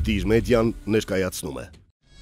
Տիր մեդիան ներկայացնում է։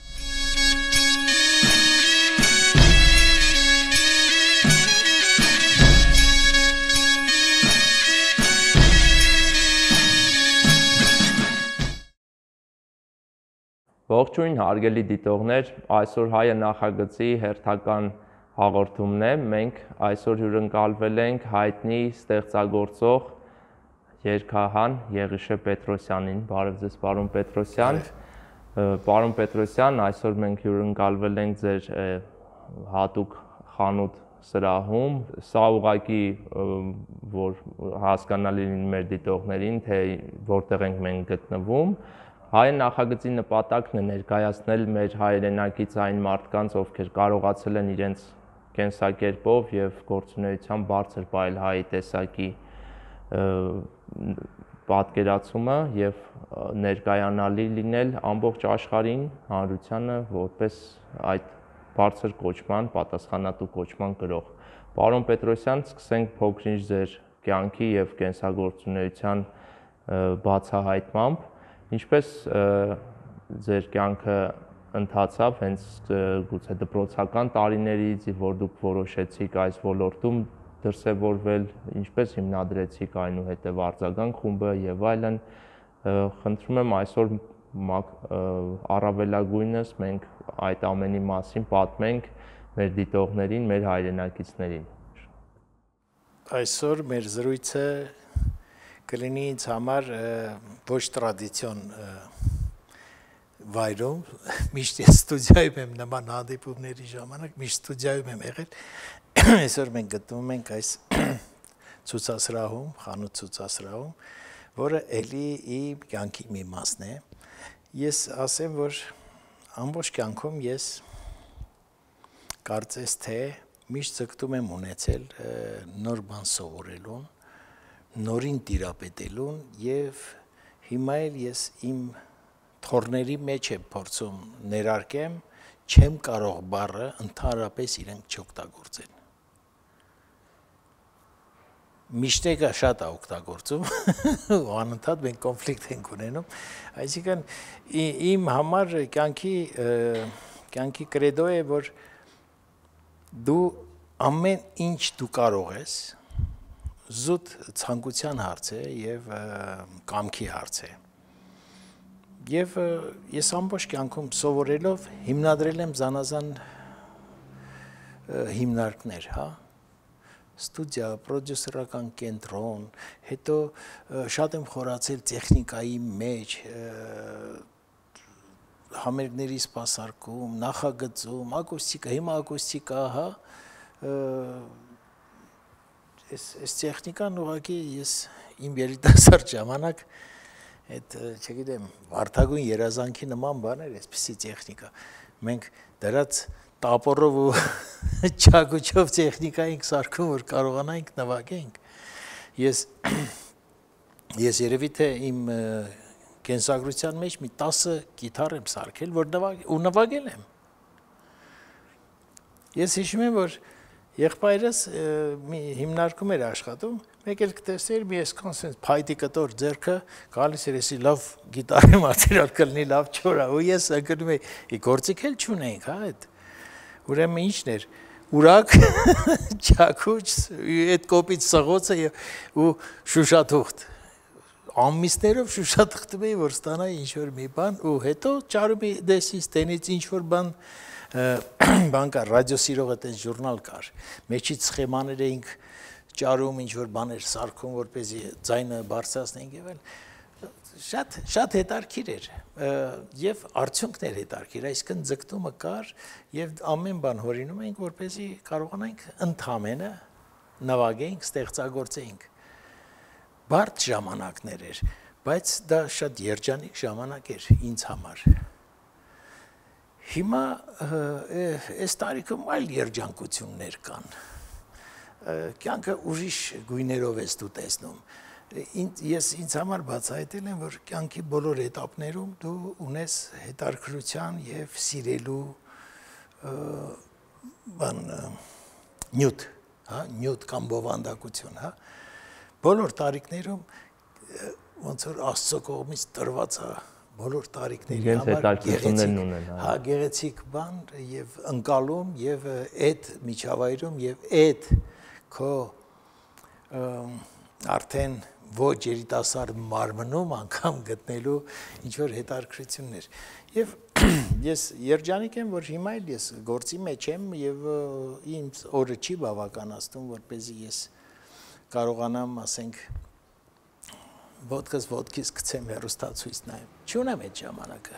Ողջույն հարգելի դիտողներ, այսօր հայը նախագծի հերթական հաղորդումն է։ Մենք այսօր հյուրընկալվել ենք հայտնի ստեղծագործող երգահան Եղիշե Պետրոսյանին։ Բարև ձեզ, պարոն Պետրոսյան։ Պարոն Պետրոսյան, այսօր մենք հյուրընկալվել ենք ձեր հատուկ խանութ սրահում։ Սա ուղղակի որ հասկանալի լինի մեր դիտողներին, թե որտեղ ենք մենք գտնվում։ Հայ նախագծի նպատակն է ներկայացնել մեր հայրենակից այն մարդկանց, ովքեր կարողացել են իրենց կենսակերպով եւ գործունեությամբ բարձր պահել հայ տեսակի պատկերացումը եւ ներկայանալի լինել ամբողջ աշխարհին, հանրությանը որպես այդ բարձր կոչման, պատասխանատու կոչման կրող։ Պարոն Պետրոսյան, սկսենք փոքրինչ ձեր կյանքի եւ կենսագործունեության բացահայտմամբ։ Ինչպես ձեր կյանքը ընթացավ հենց գուցե դպրոցական տարիներից, որ դուք որոշեցիք այս ոլորտում դրսևորվել, ինչպես հիմնադրեցիք այնուհետև արձագանք խումբը եւ այլն, խնդրում եմ այսօր առավելագույնս մենք այդ ամենի մասին պատմենք մեր դիտողներին, մեր հայրենակիցներին։ Այսօր մեր զրույցը կլինի ինձ համար ոչ տրադիցիոն վայրում, միշտ ես ստուդիայում եմ նման հանդիպումների ժամանակ, միշտ ստուդիայում եմ եղել, այսօր մենք գտնվում ենք այս ցուցասրահում, խանութ ցուցասրահում, որը էլի իմ կյանքի մի մասն է։ Ես ասեմ, որ ամբողջ կյանքում ես կարծես թե միշտ ձգտում եմ ունեցել նոր բան սովորելուն, նորին տիրապետելուն եւ հիմա էլ ես իմ թորների մեջ եմ փորձում ներարկեմ չեմ կարող բառը ընդհանրապես իրենք չօգտագործեն։ Միշտեկը շատ է օգտագործում ու անընդհատ մենք կոնֆլիկտ ենք ունենում, այսինքն իմ համար կյանքի կրեդո է, որ դու ամեն ինչ դու կարող ես զուտ ցանկության հարց է եւ կամքի հարց է։ Եվ ես ամբողջ կյանքում սովորելով հիմնադրել եմ զանազան հիմնարկներ, հա, ստուդիա, պրոդյուսերական կենտրոն, հետո շատ եմ խորացել տեխնիկայի մեջ, համերգների սպասարկում, նախագծում, ակուստիկա, հիմա ակուստիկա, հա, Այս տեխնիկան ուղղակի ես իմ երիտասարդ ժամանակ այդ չգիտեմ վարդագույն երազանքի նման բաներ, այսպիսի տեխնիկա մենք դրած տապորով ու չակուչով տեխնիկա ենք սարքում, որ կարողանանք նվագենք։ Ես երևի թե իմ կենսագրության մեջ մի 10 կիթառ եմ սարքել, որ նվագել եմ։ Ես հիշում եմ, որ եղբայրս մի հիմնարկում էր աշխատում, մեկ էլ կտեսներ մի այսքան սենց փայտի կտոր ձեռքը գալիս էր էսի լավ գիտարի մատերիալ կլինի, լավ չորա, ու ես ընկնում էի գործիք էլ չունեինք, հա, այդ ուրեմն ինչն էր, ուրակ, չակուչ, այդ կոպիտ սղոցը ու շուշաթուղթ, ամիսներով շուշաթղթում էի, որ ստանայի ինչ-որ մի բան, ու հետո ճարումի դեսից տենից ինչ-որ բան կար, ռադիոսիրող այդպես ժուրնալ կար, մեջից սխեմաներ էինք ճարում, ինչ-որ բաներ սարքում, որպեսզի ձայնը բարձրացնենք եւ այլ, շատ հետարքիր էր եւ արդյունքն էր հետարքիր, այսինքն ձգտումը կար եւ ամեն բան հորինում էինք, որպեսզի կարողանանք ընդհանրապես նվագենք, ստեղծագործենք։ Բարդ ժամանակներ էր, բայց դա շատ երջանիկ ժամանակ էր ինձ համար։ Հիմա այս տարիքում այլ երջանկություններ կան, կյանքը ուրիշ գույներով ես դու տեսնում, ես ինձ համար բացահայտել եմ, որ կյանքի բոլոր էտապներում դու ունես հետաքրքրության եւ սիրելու նյութ, հա, նյութ կամ բովանդակություն, հա, բոլոր տարիքներում ոնց որ Աստծո կողմից տրված է բոլոր տարիքների համար գեղեցիկ բան եւ ընկալում եւ այդ միջավայրում եւ այդ քո արդեն ոչ երիտասարդ մարմնում անգամ գտնելու ինչ որ հետաքրքրություններ եւ ես երջանիկ եմ որ հիմա էլ ես գործի մեջ եմ եւ ինձ օրը չի բավականացնում որպեսզի ես կարողանամ ասենք ոտքից գցեմ հեռուստացույց նայեմ չունեմ այդ ժամանակը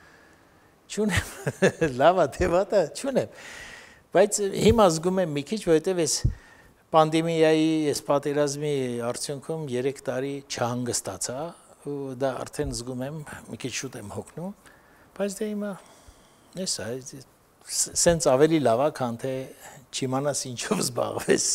չունեմ լավա թե վատա չունեմ բայց հիմա զգում եմ մի քիչ որովհետեւ ես պանդեմիայի այս պատերազմի արդյունքում 3 տարի չհանգստացա ու դա արդեն զգում եմ մի քիչ շուտ եմ հոգնում բայց դե հիմա էսա սենց ավելի լավ է քան թե չիմանաս ինչով զբաղվես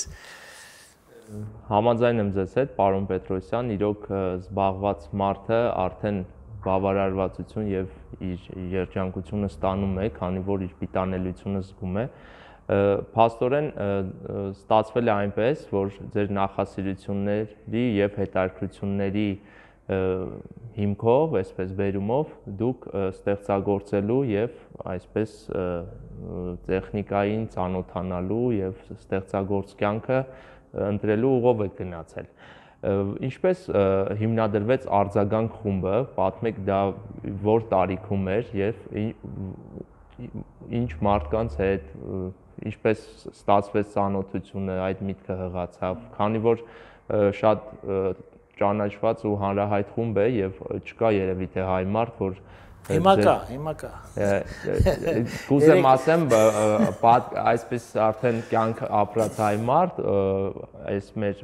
Համաձայն եմ ձեզ հետ պարոն Պետրոսյան իրոք զբաղված մարդը արդեն բավարարվածություն եւ իր երջանկությունը ստանում է քանի որ իր պիտանելիությունը զգում է Փաստորեն ստացվել է այնպես, որ ձեր նախասիրությունների եւ հետաքրքրությունների հիմքով, այսպես վերումով դուք ստեղծագործելու եւ այսպես տեխնիկային ծանոթանալու եւ ստեղծագործ կյանքը ընտրելու ուղով եք գնացել։ Ինչպես հիմնադրվեց արձագանք խումբը, պատմեք դա որ տարիքում էր եւ ինչ մարդկանց հետ ինչպես ստացվեց ծանոթությունը, այդ միտքը հղացավ, քանի որ շատ ճանաչված ու հանրահայտ խումբ է եւ չկա երևի թե հայ մարդ, որ հիմա կա Կուզեմ ասեմ, այսպես արդեն կյանք ապրած հայ մարդ, այս մեր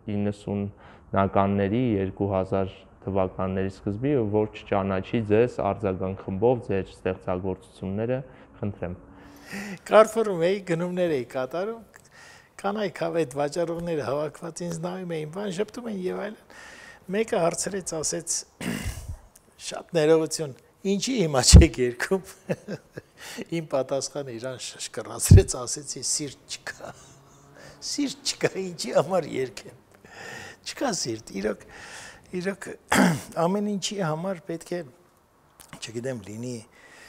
90-ականների 2000 թվականների սկզբի, որ չճանաչի ձեզ արձագանք խմբով ձեր ստեղծագործությունները, խնդրեմ Կարֆորում էի գնումներ էի կատարում, կանայք այդ վաճառողները հավաքված ինձ նայում էին, բան շփթում են եւ այլն։ Մեկը հարցրեց, ասեց. շատ ներողություն, ինչի հիմա չեք երգում։ Իմ պատասխանը իրան շշկռացրեց, ասեցի սիրտ չկա։ Սիրտ չկա, ինչի համար երգեմ։ Չկա սիրտ, իրոք ամեն ինչի համար պետք է, չգիտեմ, լինի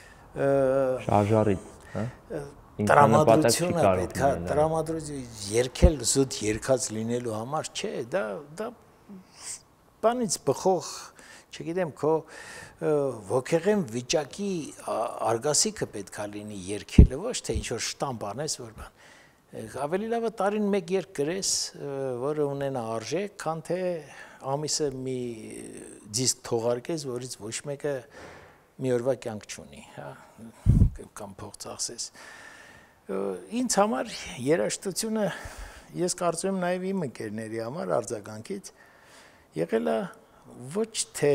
շարժարիտ տրամադրությունը պետք է տրամադրություն երկել զուտ երկած լինելու համար չէ դա բանից բխող չգիտեմ քո ոգեղեն վիճակի արգասիքը պետք է լինի երկելը ոչ թե ինչ որ շտամպ անես որ բան ավելի լավ է տարին մեկ երկ գրես որը ունենա արժեք քան թե ամիսը մի դիսկ թողարկես որից ոչ մեկը մի օրվա կյանք չունի, հա, կամ փող ծախսես։ Ինձ համար երաժշտությունը ես կարծում եմ նաև իմ ընկերների համար արձագանքից եղել է ոչ թե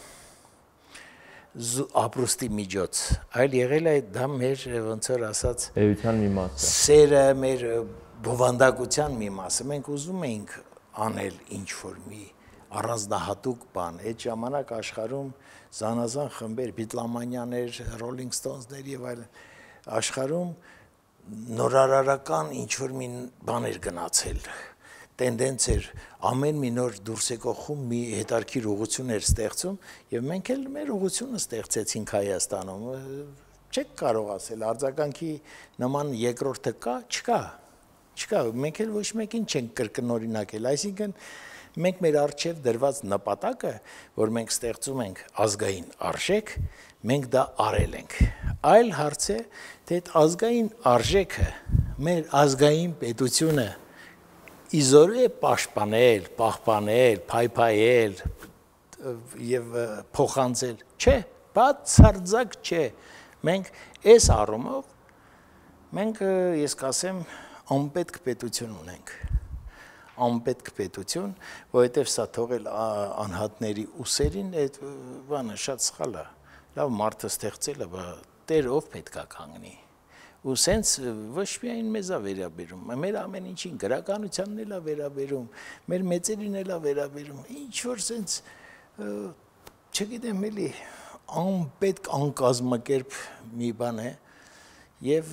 ապրուստի միջոց, այլ եղել է դա մեր ոնց որ ասած էության մի մասը։ Սերը մեր բովանդակության մի մասը։ Մենք ուզում էինք անել ինչ որ մի առանձնահատուկ բան։ Այդ ժամանակ աշխարհում զանազան խմբեր, Բիթլամանյաներ, Rolling Stones-ներ եւ այլն աշխարհում նորարարական ինչ որ մի բան էր գնացել, տենդենց էր, ամեն մի նոր դուրս եկող խումբ մի հետարքիր ուղղություն էր ստեղծում եւ մենք էլ մեր ուղղությունը ստեղծեցինք Հայաստանում։ Չեք կարող ասել արձագանքի նման երկրորդը կա, չկա, մենք էլ ոչ մեկին չենք կրկնօրինակել, այսինքն մենք մեր առջև դրված նպատակը, որ մենք ստեղծում ենք ազգային արժեք, մենք դա արել ենք։ Այլ հարց է, թե այդ ազգային արժեքը, մեր ազգային պետությունը իզորու է պաշտպանել, պահպանել, փայփայել եւ փոխանցել։ Չէ, բացարձակ չէ։ Մենք այս առումով մենք ես կասեմ անպետք պետություն ունենք։ Անպետք պետություն, որովհետև սա թողել անհատների ուսերին, այդ բանը շատ սխալ է։ Լավ մարդը ստեղծելը, Տեր ով պետք է կանգնի։ Ու սենց ոչ միայն մեզ է վերաբերում, մեր ամեն ինչին գրականությանն էլ է վերաբերում, մեր մեծերին էլ է վերաբերում։ Ինչ որ սենց չգիտեմ էլի անպետք անկազմակերպ մի բան է եւ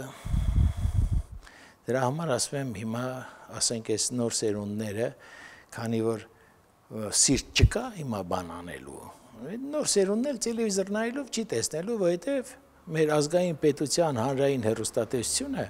դրա համար ասում եմ հիմա ասենք այս նոր սերունդները, քանի որ սիրտ չկա հիմա բան անելու, նոր սերունդն էլ տելևիզոր նայելով չի տեսնելու, որովհետև մեր ազգային պետության հանրային հեռուստատեսությունը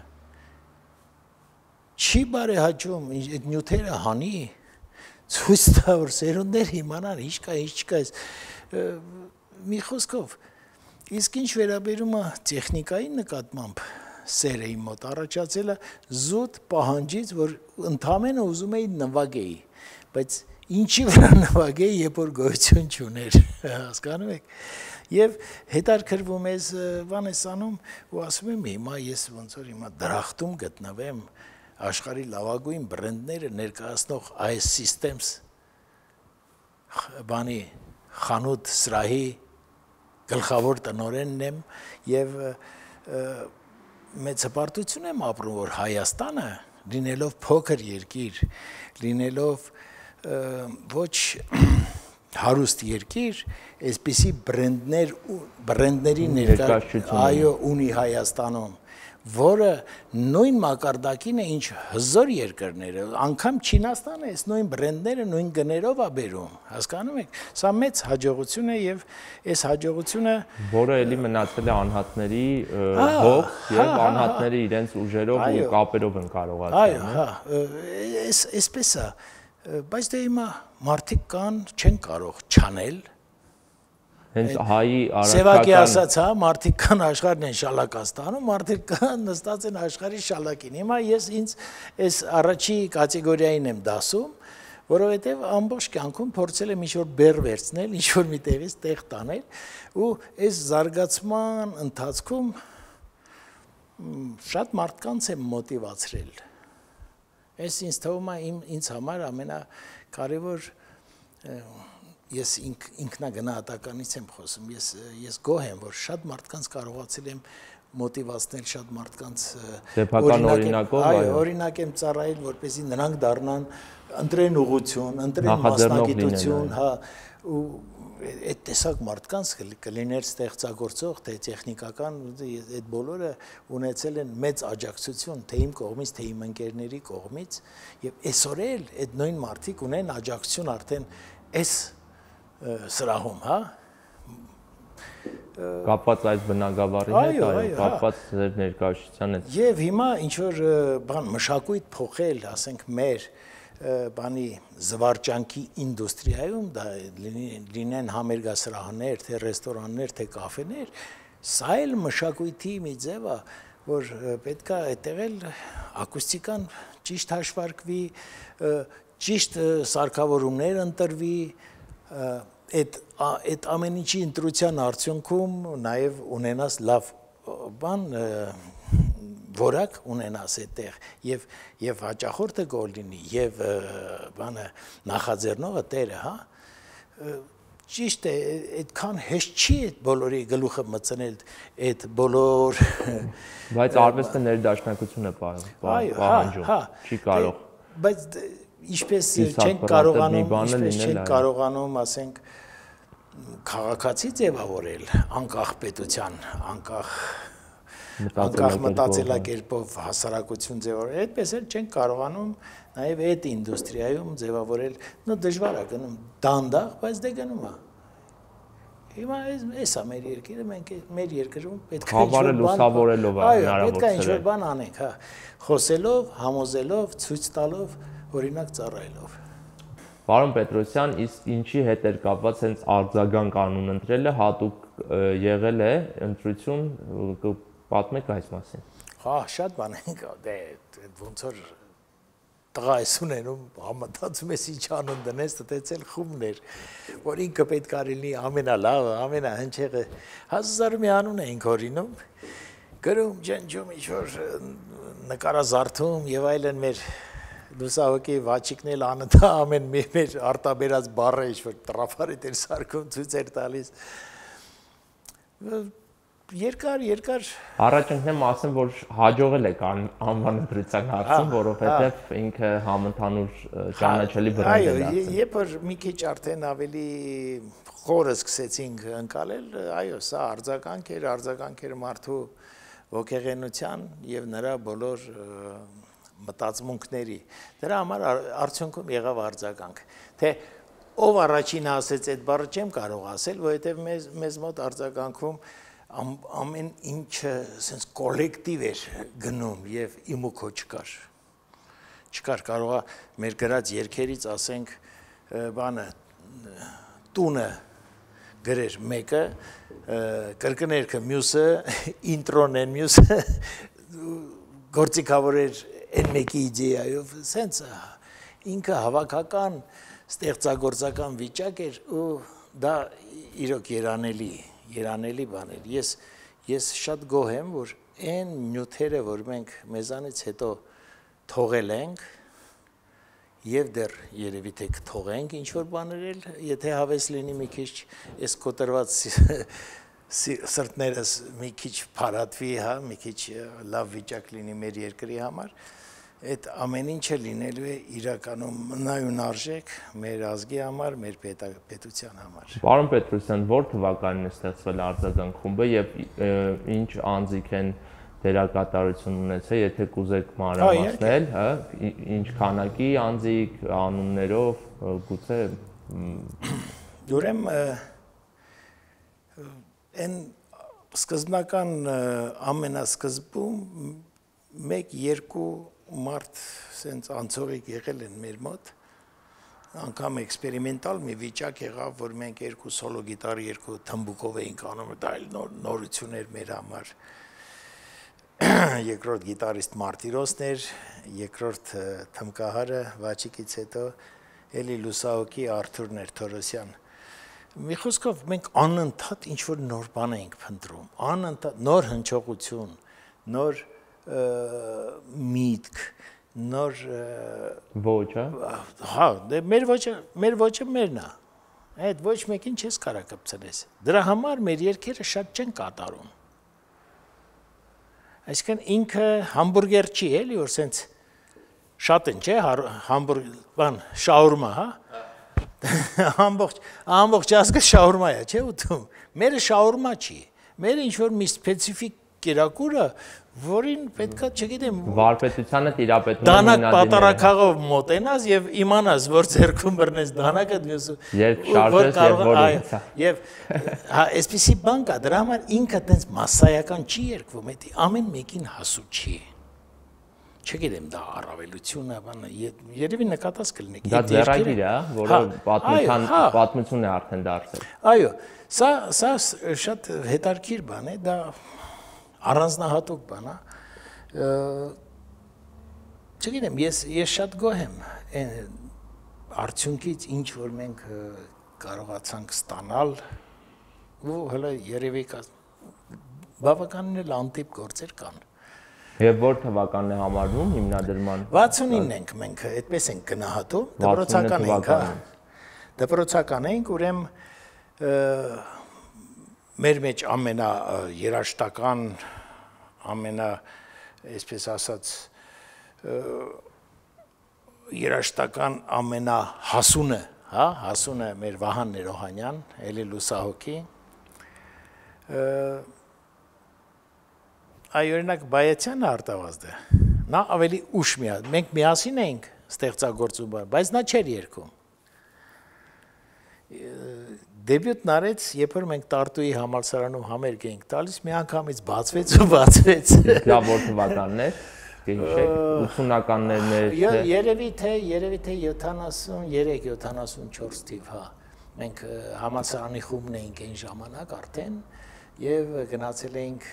չի բարեհաճում այդ նյութերը հանի ցույց տա որ սերունդներ իմանան ինչ կա ինչ չկա մի խոսքով իսկ ինչ վերաբերում է տեխնիկայի նկատմամբ սերը իմ մոտ առաջացել է զուտ պահանջից որ ընդամենը ուզում էի նվագեի բայց ինչի վրա նվագեի երբ որ գոյություն չուներ հասկանում եք եւ հետարքրվում ես բան ես անում ու ասում եմ հիմա ես ոնց որ հիմա դրախտում գտնվեմ աշխարհի լավագույն բրենդները ներկայացնող այս Systems բանի խանութ սրահի գլխավոր տնօրենն եմ եւ մեծ հպարտություն եմ ապրում որ Հայաստանը լինելով փոքր երկիր լինելով ոչ հարուստ երկիր այսպիսի բրենդների ներկայացում այո ունի Հայաստանում որը նույն մակարդակին է ինչ հզոր երկրները անգամ Չինաստանը այս նույն բրենդները նույն գներով է բերում հասկանում եք սա մեծ հաջողություն է եւ այս հաջողությունը որը էլի մնացել է անհատների հող եւ անհատների իրենց ուժերով ու կապերով են կարողացել այո հա այսպես է բայց դե հիմա մարդիկ կան չեն կարող չանել հենց հայի Սևակի ասած, հա, մարդիկ կան աշխարհն են շալակած տանում, մարդիկ կան նստած են աշխարհի շալակին։ Հիմա ես ինձ այս առաջի կատեգորիային եմ դասում, որովհետև ամբողջ կյանքում փորձել եմ ինչ-որ բեռ վերցնել, ինչ-որ մի տեղից տեղ տանել, ու այս զարգացման ընթացքում շատ մարդկանց եմ մոտիվացրել։ Այս ինձ թվում է ինձ համար ամենակարևոր ես ինքնագնահատականից եմ խոսում, ես գոհ եմ, որ շատ մարդկանց կարողացել եմ մոտիվացնել, շատ մարդկանց օրինակ եմ ծառայել, որպեսզի նրանք դառնան ընտրեն ուղղություն, ընտրեն մասնագիտություն, հա, ու այդ տեսակ մարդկանց կլիներ ստեղծագործող, թե տեխնիկական, այդ բոլորը ունեցել են մեծ աջակցություն, թե իմ կողմից, թե իմ ընկերների կողմից, եւ այսօր էլ այդ նույն մարդիկ ունեն աջակցություն արդեն այս սրահում, հա կապված այս բնագավառի հետ, այո, կապված ձեր ներկայացության հետ։ Եվ հիմա ինչ որ բան մշակույթ փոխել, ասենք մեր բանի զվարճանքի ինդուստրիայում, դա լինեն համերգասրահներ, թե ռեստորաններ, թե կաֆեներ, սա էլ մշակույթի մի ձև է, որ պետք է այդտեղ էլ ակուստիկան ճիշտ հաշվարկվի, ճիշտ սարքավորումներ ընտրվի, այդ ամեն ինչի ընտրության արդյունքում նաև ունենաս լավ բան որակ ունենաս այդտեղ եւ հաճախորդը գոհ լինի եւ բանը նախաձեռնողը տերը, հա ճիշտ է, այդքան հեշտ չի այդ բոլորի գլուխը մտցնել այդ բոլոր բայց արվեստը ներդաշնակություն է պահանջում, չի կարող բայց ինչպես չենք կարողանում, ասենք, քաղաքացի ձևավորել անկախ պետության, անկախ մտածելակերպով հասարակություն ձևավորել, այդպես էլ չենք կարողանում նաև այդ ինդուստրիայում ձևավորել, դժվար է գնում, դանդաղ, բայց դե գնում է։ Հիմա էս է մեր երկիրը, մենք մեր երկրում պետք է ինչ-որ բան անենք, հա, խոսելով, համոզելով, ցույց տալով, օրինակ ծառայելով։ Պարոն Պետրոսյան, իսկ ինչի հետ էր կապված հենց արձագանք կանուն ընտրելը, հատուկ եղել է ընտրություն, պատմեք այս մասին։ Հա, շատ բան ենք, դե ոնց որ տղա ես ունենում, համտածում ես ինչ անուն դնես, տտեցել խումներ, որ ինքը պետք է լինի ամենալավը, ամենահնչեղը, 1000 մի անուն էինք հորինում, գրում, ջնջում, ինչ-որ նկարազարդում եւ այլն մեր լուսահոգի վաճիկն էլ անընդհատ ամեն մեր արտաբերած բառը ինչ-որ տրաֆարի դեր սարքում ցույց էր տալիս երկար առաջընկնեմ ասեմ, որ հաջողել եք անվան ընտրության հարցում, որովհետև ինքը համընդհանուր ճանաչելի բրենդ է դարձել։ Այո, երբ որ մի քիչ արդեն ավելի խորը սկսեցինք ընկալել, այո, սա արձագանք էր մարդու ոգեղենության եւ նրա բոլոր մտածմունքների։ Դրա համար արդյունքում եղավ արձագանք, թե ով առաջին ասեց այդ բառը չեմ կարող ասել, որովհետև մեզ մոտ արձագանքում ամեն ինչը sense կոլեկտիվ էր գնում եւ իմ ու քո չկար կարողա մեր գրած երգերից ասենք բանը տունը գրեր մեկը կրկներքը մյուսը ինտրոն են մյուսը գործիքավոր էր այն մեկի իդեայով sense ինքը հավաքական ստեղծագործական վիճակ էր ու դա իրոք երանելի բան էր ես շատ գոհ եմ որ այն նյութերը որ մենք մեզանից հետո թողել ենք եւ դեռ երևի թե կթողենք ինչ որ բաներ եթե հավես լինի մի քիչ այս կոտրված սրտներս մի քիչ փարատվի հա մի քիչ լավ վիճակ լինի մեր երկրի համար այդ ամեն ինչը լինելու է իրականում մնայուն արժեք մեր ազգի համար, մեր պետության համար։ Պարոն Պետրոսյան, որ թվականին է ստեղծվել արձագանք խումբը եւ ինչ անձիկ են դերակատարություն ունեցել, եթե կուզեք մանրամասնել, հա, ինչ քանակի անձիկ, անուններով, գուցե ուրեմն այն սկզբնական ամենասկզբում 1-2 մարդ sense անցողիկ եղել են մեր մոտ անգամ էքսպերիմենտալ մի վիճակ եղավ որ մենք երկու սոլո գիտար երկու թմբուկով էինք անում դա նորություն էր մեր համար երկրորդ գիտարիստ Մարտիրոսն էր երկրորդ թմկահարը Վաչիկից հետո էլի լուսահոգի Արթուրն էր Թորոսյան մի խոսքով մենք անընդհատ ինչ որ նոր բան էինք փնտրում անընդհատ նոր հնչողություն նոր միտք նոր ոչ հա դե մեր ոճը մերն է այդ ոչ մեկին չես կարող կպցնես դրա համար մեր երկերը շատ չեն կատարում այսինքն ինքը համբուրգեր չի էլի որ սենց շատ են չէ բան շաուրմա հա ամբողջ ազգը շաուրմա է չէ ուտում մերը շաուրմա չի մերը ինչ որ մի սպეციფიկ կերակուրը որին պետքա չգիտեմ վարպետությանը տիրապետում դանակ պատարակաղով մոտենաս եւ իմանաս որ ձերքում բռնես դանակը երբ շարժես եւ որին եւ հա այսպեսի բան կա դրա համար ինքը տենց massայական չի երկվում էդի ամեն մեկին հասու չի չգիտեմ դա առավելություն է բանը երևի նկատած կլինի դա ձեռագիր է որը պատմություն է արդեն դարձել այո սա շատ հետաքրքիր բան է դա առանձնահատուկ բան է չգիտեմ ես շատ գոհ եմ այն արդյունքից ինչ որ մենք կարողացանք ստանալ ու հələ երևի բավականին էլ անտիպ գործեր կան եւ որ թվականն է համարվում հիմնադրման 69 ենք մենք այդպես ենք գնահատում դպրոցական ենք հա դպրոցական ենք ուրեմն մեր մեջ ամենա երաշտական ամենա այսպես ասած երաշտական ամենա հասունը հա հասունը մեր Վահան Ներոհանյան էլի լուսահոգի այ օրինակ Բայացյանը արտավազդը նա ավելի ուշ մենք միասին էինք ստեղծագործում բայց նա չէր երգում դեբյուտն արեց, երբ որ մենք Տարտուի համալսարանում համերգ էինք տալիս, մի անգամից բացվեց ու բացվեց։ Դա որ թվականն է, կհիշեք, 80-ականներն էր։ Երևի թե 73-74 թիվ, հա։ Մենք համալսարանի խումբն էինք այն ժամանակ արդեն եւ գնացել էինք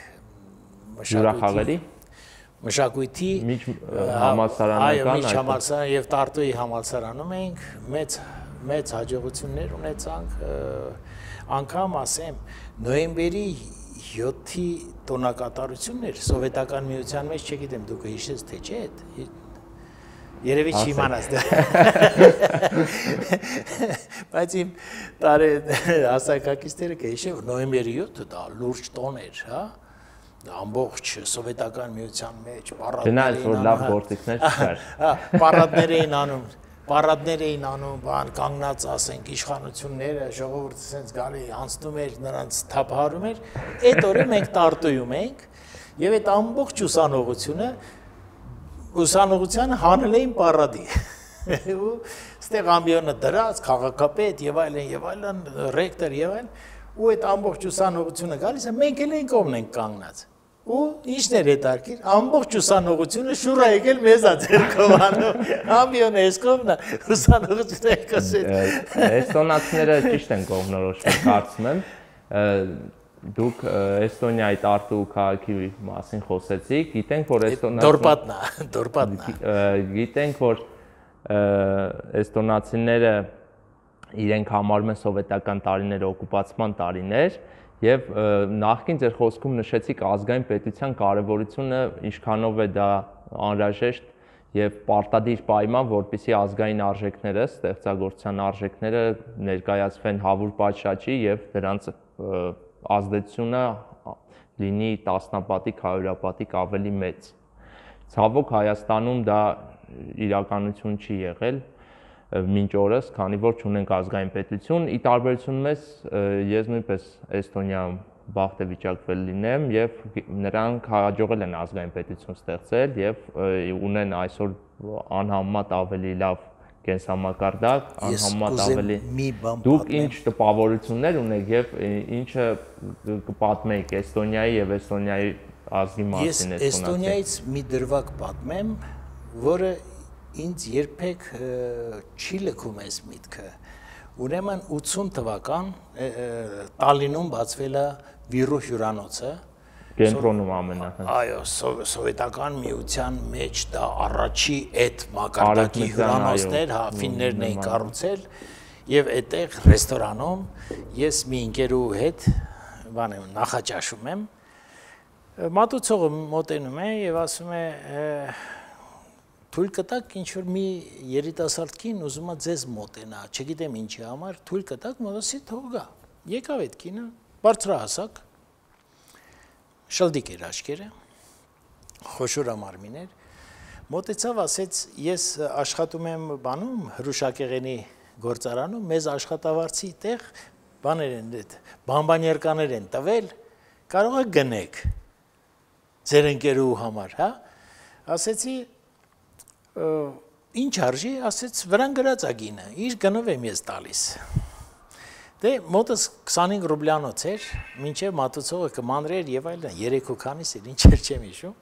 մշակույթի համալսարանական համալսարան եւ Տարտուի համալսարանում էինք մեծ հաջողություններ ունեցանք անգամ ասեմ նոյեմբերի 7-ի տոնակատարությունն էր սովետական միության մեջ չգիտեմ դուք հիշես թե չէ երևի չիմանաս դա բայց իմ տարե հասակակիցները կհիշեն նոյեմբերի 7-ը դա լուրջ տոն էր հա ամբողջ սովետական միության մեջ պարադներ էին անում, բան կանգնած ասենք իշխանությունները, ժողովուրդը սենց գալի անցնում էր, նրանց թափահարում էր, այդ օրը մենք Տարտուում ենք եւ այդ ամբողջ ուսանողությանը հանել էին պարադի։ Ու Ստեղ ամբիոնը դրած, քաղաքապետ եւ այլն, ռեկտոր եւ այլն, ու այդ ամբողջ ուսանողությունը գալիս է, մենք էլ ենք կողմն ենք կանգնած։ Ու ինչն էր հետարքիր, ամբողջ ուսանողությունը շուռա եկել մեզ է ձերքով անում, ամբիոնը ես կողմն է, ուսանողությունը եկոսել։ Էստոնացիները ճիշտ են կողմնորոշվել, կարծում եմ, դուք Էստոնիայի Տարտու քաղաքի մասին խոսեցիք, գիտենք, որ գիտենք, որ էստոնացիները իրենք համարում են սովետական տարիները օկուպացման տարիներ եւ նախքին ձեր խոսքում նշեցիք ազգային պետության կարեւորությունը ինչքանով է դա անհրաժեշտ եւ պարտադիր պայման, որպեսզի ազգային արժեքները, ստեղծագործության արժեքները ներկայացվեն հավուր պատշաճի եւ դրանց ազդեցությունը լինի տասնապատիկ, հարյուրապատիկ ավելի մեծ։ Ցավոք Հայաստանում դա իրականություն չի եղել մինչ օրս, քանի որ չունենք ազգային պետություն, ի տարբերություն մեզ ես նույնպես Էստոնիայում բախտ է վիճակվել լինեմ եւ նրանք հաջողել են ազգային պետություն ստեղծել եւ ունեն այսօր անհամեմատ ավելի լավ կենսամակարդակ, անհամեմատ ավելի դուք ինչ տպավորություններ ունեք եւ ինչը կպատմեիք Էստոնիայի եւ Էստոնիայի ազգի մասին Ես Էստոնիայից մի դրվագ պատմեմ, որը ինձ երբեք չի լքում այս միտքը։ Ուրեմն 80 թվական Տալինում բացվել է Վիրու հյուրանոցը, կենտրոնում ամենահին։ Այո, սովետական միության մեջ դա առաջի այդ մակարդակի հյուրանոցներ, հա, ֆիններն էին կառուցել եւ այդտեղ ռեստորանում ես մի ընկերու հետ նախաճաշում եմ, մատուցողը մոտենում է եւ ասում է թույլ կտակ ինչ որ մի երիտասարդ կին ուզում է ձեզ մոտենա, չգիտեմ ինչի համար, թույլ կտակ մոտեցի թող գա։ Եկավ այդ կինը, բարձրահասակ, շլդիկ էր աչքերը, խոշոր ամարմին էր, մոտեցավ, ասեց, ես աշխատում եմ բանում, հրուշակեղենի գործարանում, մեզ աշխատավարձի տեղ բաներ են, բամբաներկաներ են տվել, կարող է գնեք ձեր ընկերու համար, հա, ասեցի, ինչ արժի, ասեց, վրան գրած ագինը, իր գնով եմ ես տալիս։ Դե մոտս 25 ռուբլյանոց էր, մինչև մատուցողը կմանրեր եւ այլն, 3 քանիս էր, ինչեր չեմ հիշում։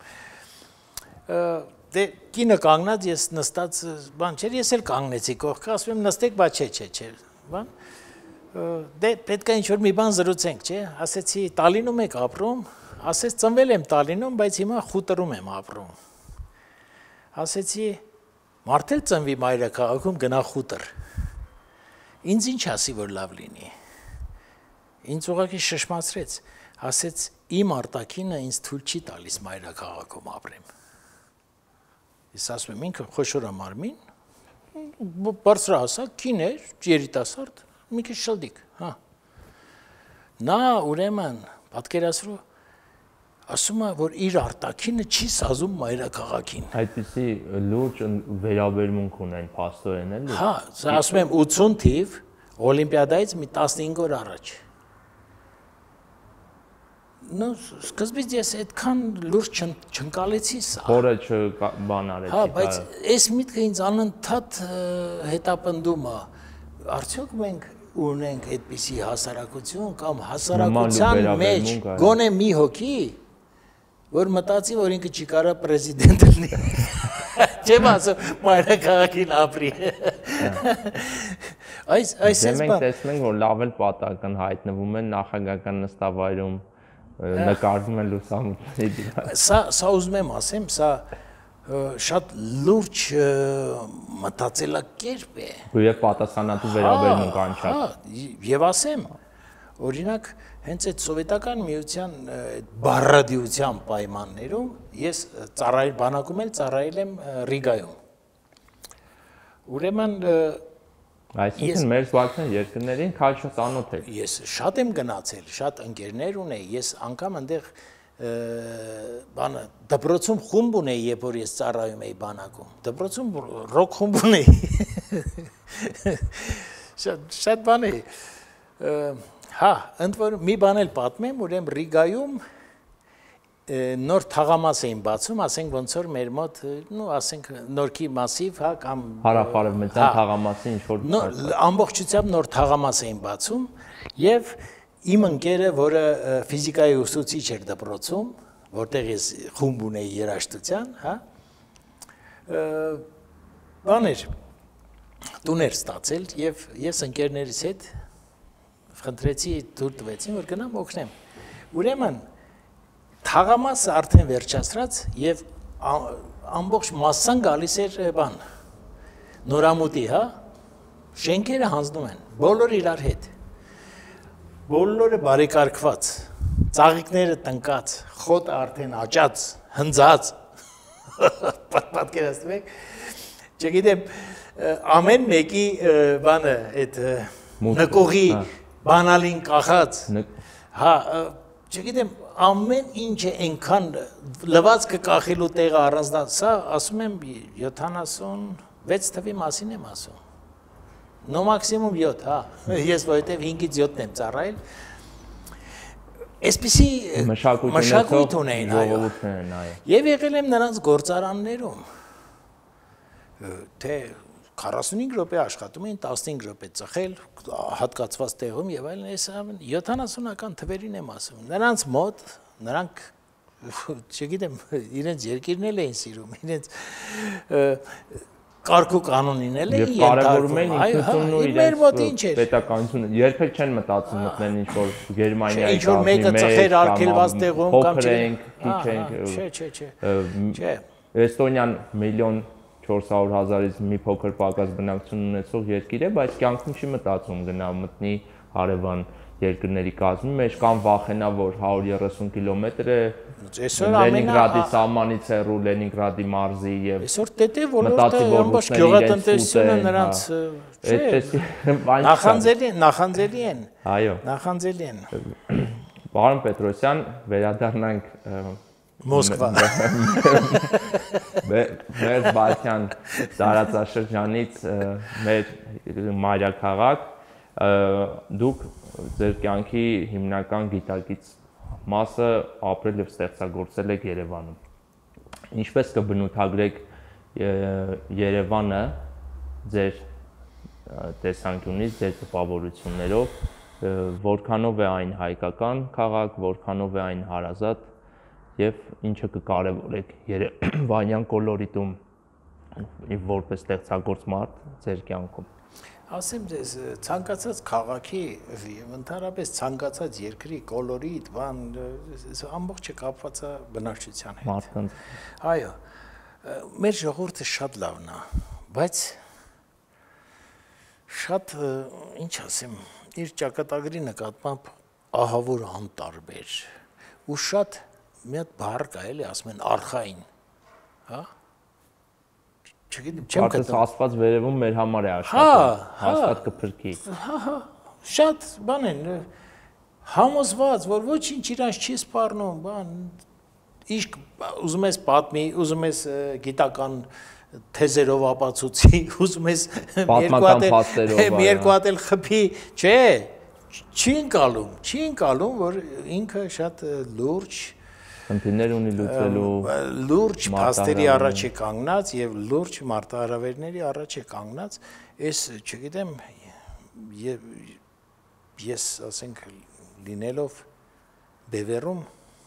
Դե կինը կանգնած, ես նստած, բան չէր, ես էլ կանգնեցի կողքը, ասում եմ նստեք, բա չէ, բան։ Դե պետք է ինչ-որ մի բան զրուցենք, չէ, ասեցի Տալինում եք ապրում, ասեց ծնվել եմ Տալինում, բայց հիմա Խուտրում եմ ապրում։ Ասեցի մարդ էլ ծնվի մայրաքաղաքում գնա Խուտր։ Ինձ ինչ ասի, որ լավ լինի։ Ինձ ուղղակի շշմացրեց, ասեց իմ արտաքինը ինձ թույլ չի տալիս մայրաքաղաքում ապրեմ։ Ես ասում եմ ինքը խոշոր ամարմին, բարձրահասակ կին էր, երիտասարդ, մի քիչ շլդիկ, հա։ Նա ուրեմն պատկերացրու ասում է, որ իր արտաքինը չի սազում մայրաքաղաքին։ Այդպիսի լուրջ վերաբերմունք ունեն փաստորեն էլի։ Հա, ասում եմ 80 թիվ օլիմպիադայից մի 15 օր առաջ։ Նո, սկզբից ես այդքան լուրջ չընկալեցի սա։ Որը չբան արեցի։ Հա, բայց այս միտքը ինձ անընդհատ հետապնդում է։ Արդյոք մենք ունենք այդպիսի հասարակություն կամ հասարակության մեջ գոնե մի հոգի, որ մտածի, որ ինքը չի կարա պրեզիդենտ լինի։ Չեմ ասում, մայրաքաղաքին ապրի։ Այս մենք տեսնենք, որ լավ էլ պատահական հայտնվում են նախագահական նստավայրում, նկարվում են լուսամուտների։ Սա ուզում եմ ասեմ, սա շատ լուրջ մտածելակերպ է։ Եվ պատասխանատու վերաբերմունք անչափ։ Հա, եւ ասեմ, օրինակ, հենց այդ սովետական միության բառադիության պայմաններում ես բանակում էլ ծառայել եմ Ռիգայում։ Ուրեմն այսինքն մեր զբաղեցնեն երկրներին քաչը ծանոթ եք։ Ես շատ եմ գնացել, շատ ընկերներ ունեի, ես անգամ այնտեղ բանը դպրոցում խումբ ունեի, երբ որ ես ծառայում էի բանակում։ Դպրոցում ռոք խումբ ունեի։ Շատ բան է։ Հա, ընդ որում մի բան էլ պատմեմ, ուրեմն Ռիգայում նոր թաղամաս էին բացում, ասենք ոնց որ մեր մոտ, ասենք նորքի մասիվ, հա, կամ հարավարևմտյան թաղամասի ինչ որ ամբողջությամբ նոր թաղամաս էին բացում եւ իմ ընկերը, որը ֆիզիկայի ուսուցիչ էր դպրոցում, որտեղ ես խումբ ունեի երաժշտության, հա, բաներ տուներ ստացել եւ ես ընկերներիս հետ խնդրեցի դուր տվեցին, որ գնամ օգնեմ։ Ուրեմն թաղամասը արդեն վերջացրած եւ ամբողջ մասսան գալիս էր բան նորամուտի, հա, շենքերը հանձնում են, բոլորը իրար հետ, բոլորը բարեկարգված, ծաղիկները տնկած, խոտը արդեն աճած, հնձած, պատկերացնում եք, չգիտեմ, ամեն մեկի բանը, այդ նկողի բանալին կախած, հա, չգիտեմ, ամեն ինչը այնքան լվացքը կախելու տեղը առանձնած, սա ասում եմ 76 թվի մասին եմ ասում, նո մաքսիմում 7, հա, ես որովհետև 5-ից 7-ն եմ ծառայել, այսպիսի մշակույթ ունեին, եւ եղել եմ նրանց գործարաններում, թե 45 րոպե աշխատում էին, 15 րոպե ծխել, հատկացված տեղում եւ այլն, այս 70-ական թվերին եմ ասում։ Նրանց մոտ, նրանք, չգիտեմ, իրենց երկիրն էլ էին սիրում, իրենց կարգ ու կանոնին էլ էին կարևորում են ինքնությունն ու իրենց պետականությունը։ Երբեք չեն մտածում մտնել ինչ-որ Գերմանիայի ինչ-որ մեկը ծխեր արգելված տեղում կամ չէ։ Էստոնիան 1,400,000-ից մի փոքր պակաս բնակչություն ունեցող երկիր է, բայց կյանքում չի մտածում գնա մտնի հարևան երկրների կազմի մեջ կամ վախենա, որ 130 կիլոմետր է Լենինգրադի սահմանից հեռու Լենինգրադի մարզի եւ այսօր տետե ոլորտը ամբողջ գյուղատնտեսությունը նրանց նախանձելի են։ Այո։ Նախանձելի են։ Պարոն Պետրոսյան, վերադառնանք Մոսկվա։ Մեր Բալթյան տարածաշրջանից մեր մայրաքաղաք, դուք ձեր կյանքի հիմնական գիտակից մասը ապրել եւ ստեղծագործել եք Երևանում։ Ինչպես կբնութագրեք Երևանը ձեր տեսանկյունից, ձեր տպավորություններով, որքանով է այն հայկական քաղաք, որքանով է այն հարազատ եւ ինչը կկարևորեք Երևանյան կոլորիտում որպես ստեղծագործ մարդ ձեր կյանքում։ Ասեմ ձեզ, ցանկացած քաղաքի եւ ընդհանրապես ցանկացած երկրի կոլորիտ, բան, ամբողջը կապված է բնակչության հետ։ Մարդկանց։ Այո, մեր ժողովուրդը շատ լավն է, բայց շատ, ինչ ասեմ, իր ճակատագրի նկատմամբ ահավոր անտարբեր ու շատ մի հատ բառ կա էլի, ասում են արխային, հա? Չգիտեմ, չեմ գտնում։ Աստված վերևում մեր համար է աշխատում, հաստատ կփրկի։ Հա, շատ բան են, համոզված, որ ոչինչ իրանց չի սպառնում, բան, իսկ ուզում ես պատմի, ուզում ես գիտական թեզերով ապացուցի, ուզում ես մի երկու հատ էլ խփի, չէ, չի ընկալում, որ ինքը շատ լուրջ խնդիրներ ունի լուծելու, լուրջ փաստերի առաջ է կանգնած եւ լուրջ մարտահրավերների առաջ է կանգնած, այս չգիտեմ, ես ասենք լինելով բևեռում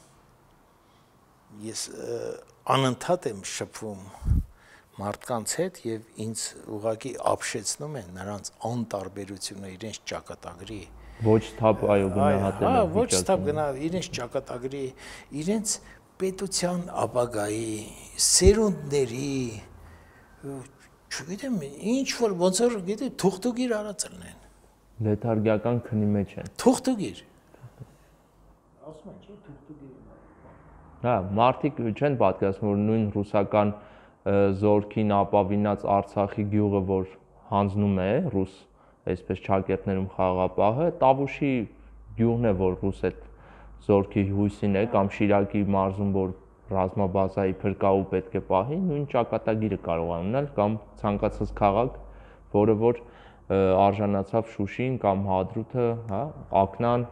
ես անընդհատ եմ շփվում մարդկանց հետ եւ ինձ ուղղակի ապշեցնում են նրանց անտարբերությունը իրենց ճակատագրի ոչ թափ այո գնահատել է ոչ թափ գնա իրենց ճակատագրի իրենց պետության ապագայի սերունդների չգիտեմ ինչ որ ոնց որ գիտի թուղթուգիր արածելն են լեթարգիական քնի մեջ են թուղթուգիր ասում են չէ թուղթուգիր հա մարդիկ չեն պատկերացնում որ նույն ռուսական զորքին ապավինած Արցախի գյուղը որ հանձնում է ռուս այսպես ճակերտներում խաղապահը Տավուշի գյուղն է որ ռուս այդ զորքի հույսին է կամ Շիրակի մարզում որ ռազմաբազայի փրկաու պետք է պահի նույն ճակատագիրը կարող է ունենալ կամ ցանկացած քաղաք որը որ արժանացավ Շուշին կամ Հադրութը, հա, Ակնան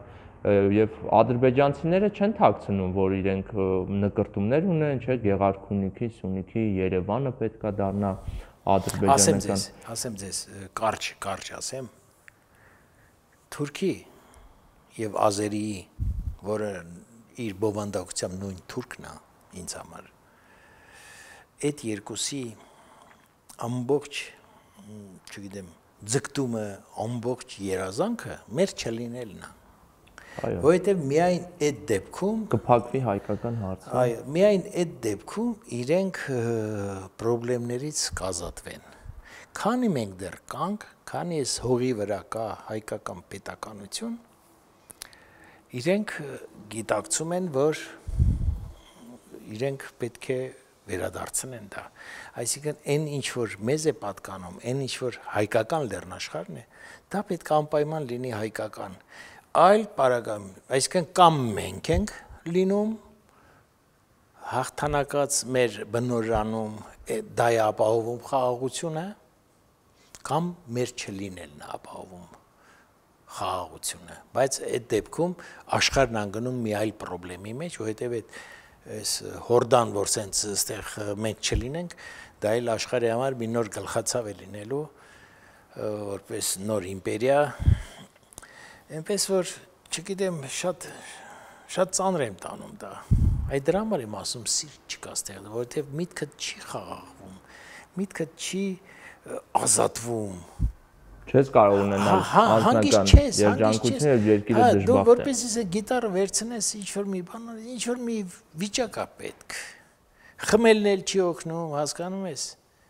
եւ ադրբեջանցիները չեն թաքցնում, որ իրենք նկրտումներ ունեն, չէ, Գեղարքունիքի, Սյունիքի, Երևանը պետքա դառնա ադրբեջանական։ Ասեմ ձեզ, կարճ ասեմ, Թուրքի եւ Ազերիի, որը իր բովանդակությամբ նույն թուրքն է ինձ համար, այդ երկուսի ամբողջ, չգիտեմ, ձգտումը, ամբողջ երազանքը մեր չլինելն է։ Որովհետև միայն այդ դեպքում կփակվի հայկական հարցը։ Այո, միայն այդ դեպքում իրենք խնդիրներից կազատվեն։ Քանի մենք դեռ կանք, քանի այս հողի վրա կա հայկական պետականություն, իրենք գիտակցում են, որ իրենք պետք է վերադարձնեն դա։ Այսինքն այն ինչ որ մեզ է պատկանում, այն ինչ որ հայկական լեռնաշխարհն է, դա պետք է անպայման լինի հայկական։ Այլ պարագայում, այսինքն կամ մենք ենք լինում հաղթանակած մեր բնորանում դա է ապահովում խաղաղությունը, կամ մեր չլինելն է ապահովում խաղաղությունը, բայց այդ դեպքում աշխարհն անգնում մի այլ խնդրի մեջ, որովհետև այս հորդան, որ սենց այստեղ մենք չլինենք, դա էլ աշխարհի համար մի նոր գլխացավ է լինելու, որպես նոր իմպերիա, այնպես որ չգիտեմ, շատ ծանր եմ տանում դա։ Այդ դրա համար եմ ասում սիրտ չկա այստեղ, որովհետև միտքդ չի խաղաղվում, միտքդ չի ազատվում։ Չես կարող ունենալ անձնական երջանկություն եւ երկիրը դժբախտ է։ Դու որպես είσαι գիտարը վերցնես ինչ-որ մի բան, ինչ-որ մի վիճակ է պետք։ Խմելն էլ չի օգնում, հասկանում ես։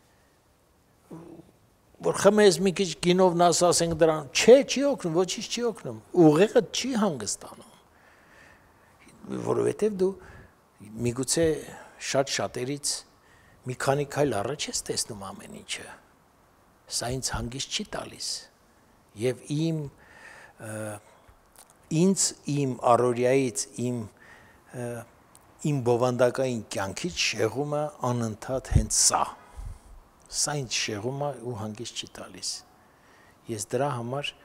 Որ խմես մի քիչ գինով նաս ասենք դրան, չի օգնում, ոչինչ չի օգնում։ Ուղեղը չի հանգստանում։ Որովհետև դու միգուցե շատերից մի քանի քայլ առաջ ես տեսնում ամեն ինչը։ Սա ինձ հանգիստ չի տալիս եւ իմ առօրյայից իմ բովանդակային կյանքից շեղումը անընդհատ հենց սա ինձ շեղում է ու հանգիստ չի տալիս ես դրա համար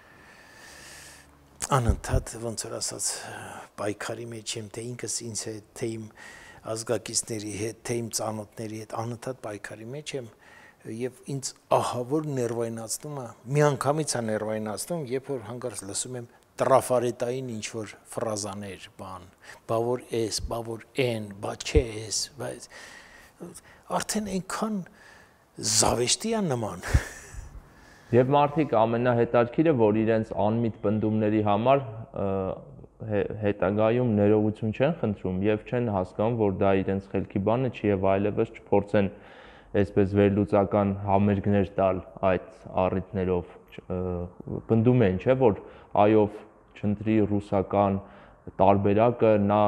անընդհատ ոնց որ ասած պայքարի մեջ եմ թե ինքս ինձ հետ թե իմ ազգակիցների հետ թե իմ ծանոթների հետ անընդհատ պայքարի մեջ եմ եւ ինձ ահավոր ներվայնացնում է միանգամից է ներվայնացնում երբ որ հանկարծ լսում եմ տրաֆարետային ինչ որ ֆրազաներ բա որ էս բա որ են բա չէ էս բայց արդեն այնքան զավեշտի է նման եւ մարդիկ ամենահետաքրքիրը որ իրենց անմիտ պնդումների համար հետագայում ներողություն չեն խնդրում եւ չեն հասկանում որ դա իրենց խելքի բանը չի եւ այլևս չփորձեն այսպես վերլուծական համերգներ տալ այդ առիթներով պնդում են չէ որ այով չընտրի ռուսական տարբերակը նա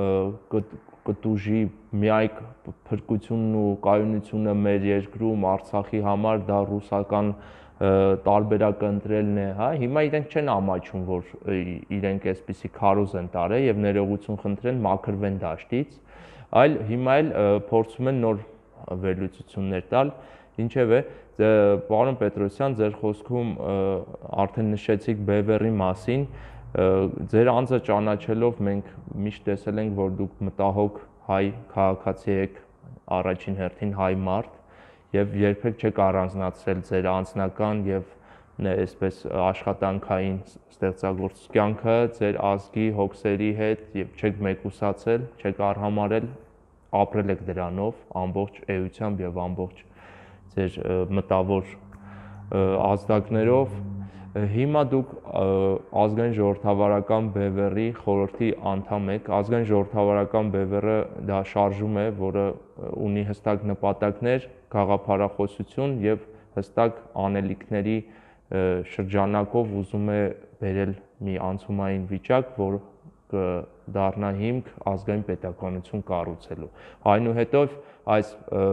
կտուժի միայք փրկությունն ու կայունությունը մեր երկրում Արցախի համար դա ռուսական տարբերակը ընտրելն է հա հիմա իրենք չեն ամաչում որ իրենք այսպիսի քարոզ են տարել եւ ներողություն խնդրեն մաքրվեն դաշտից այլ հիմա էլ փորձում են նոր վերլուծություններ տալ ինչևէ պարոն Պետրոսյան ձեր խոսքում արդեն նշեցիք Բևերի մասին ձեր անձը ճանաչելով մենք միշտ տեսել ենք որ դուք մտահոգ հայ քաղաքացի եք առաջին հերթին հայ մարդ եւ երբեք չեք առանձնացրել ձեր անձնական եւ այսպես աշխատանքային ստեղծագործ կյանքը ձեր ազգի հոգսերի հետ եւ չեք մեկուսացել չեք արհամարել ապրել եք դրանով ամբողջ էությամբ եւ ամբողջ ձեր մտավոր ազդակներով հիմա դուք ազգային ժողովրդավարական բևեռի խորհրդի անդամ եք ազգային ժողովրդավարական բևեռը դա շարժում է որը ունի հստակ նպատակներ գաղափարախոսություն եւ հստակ անելիքների շրջանակով ուզում է բերել մի անցումային վիճակ որ դառնա հիմք ազգային պետականություն կառուցելու այնուհետև այս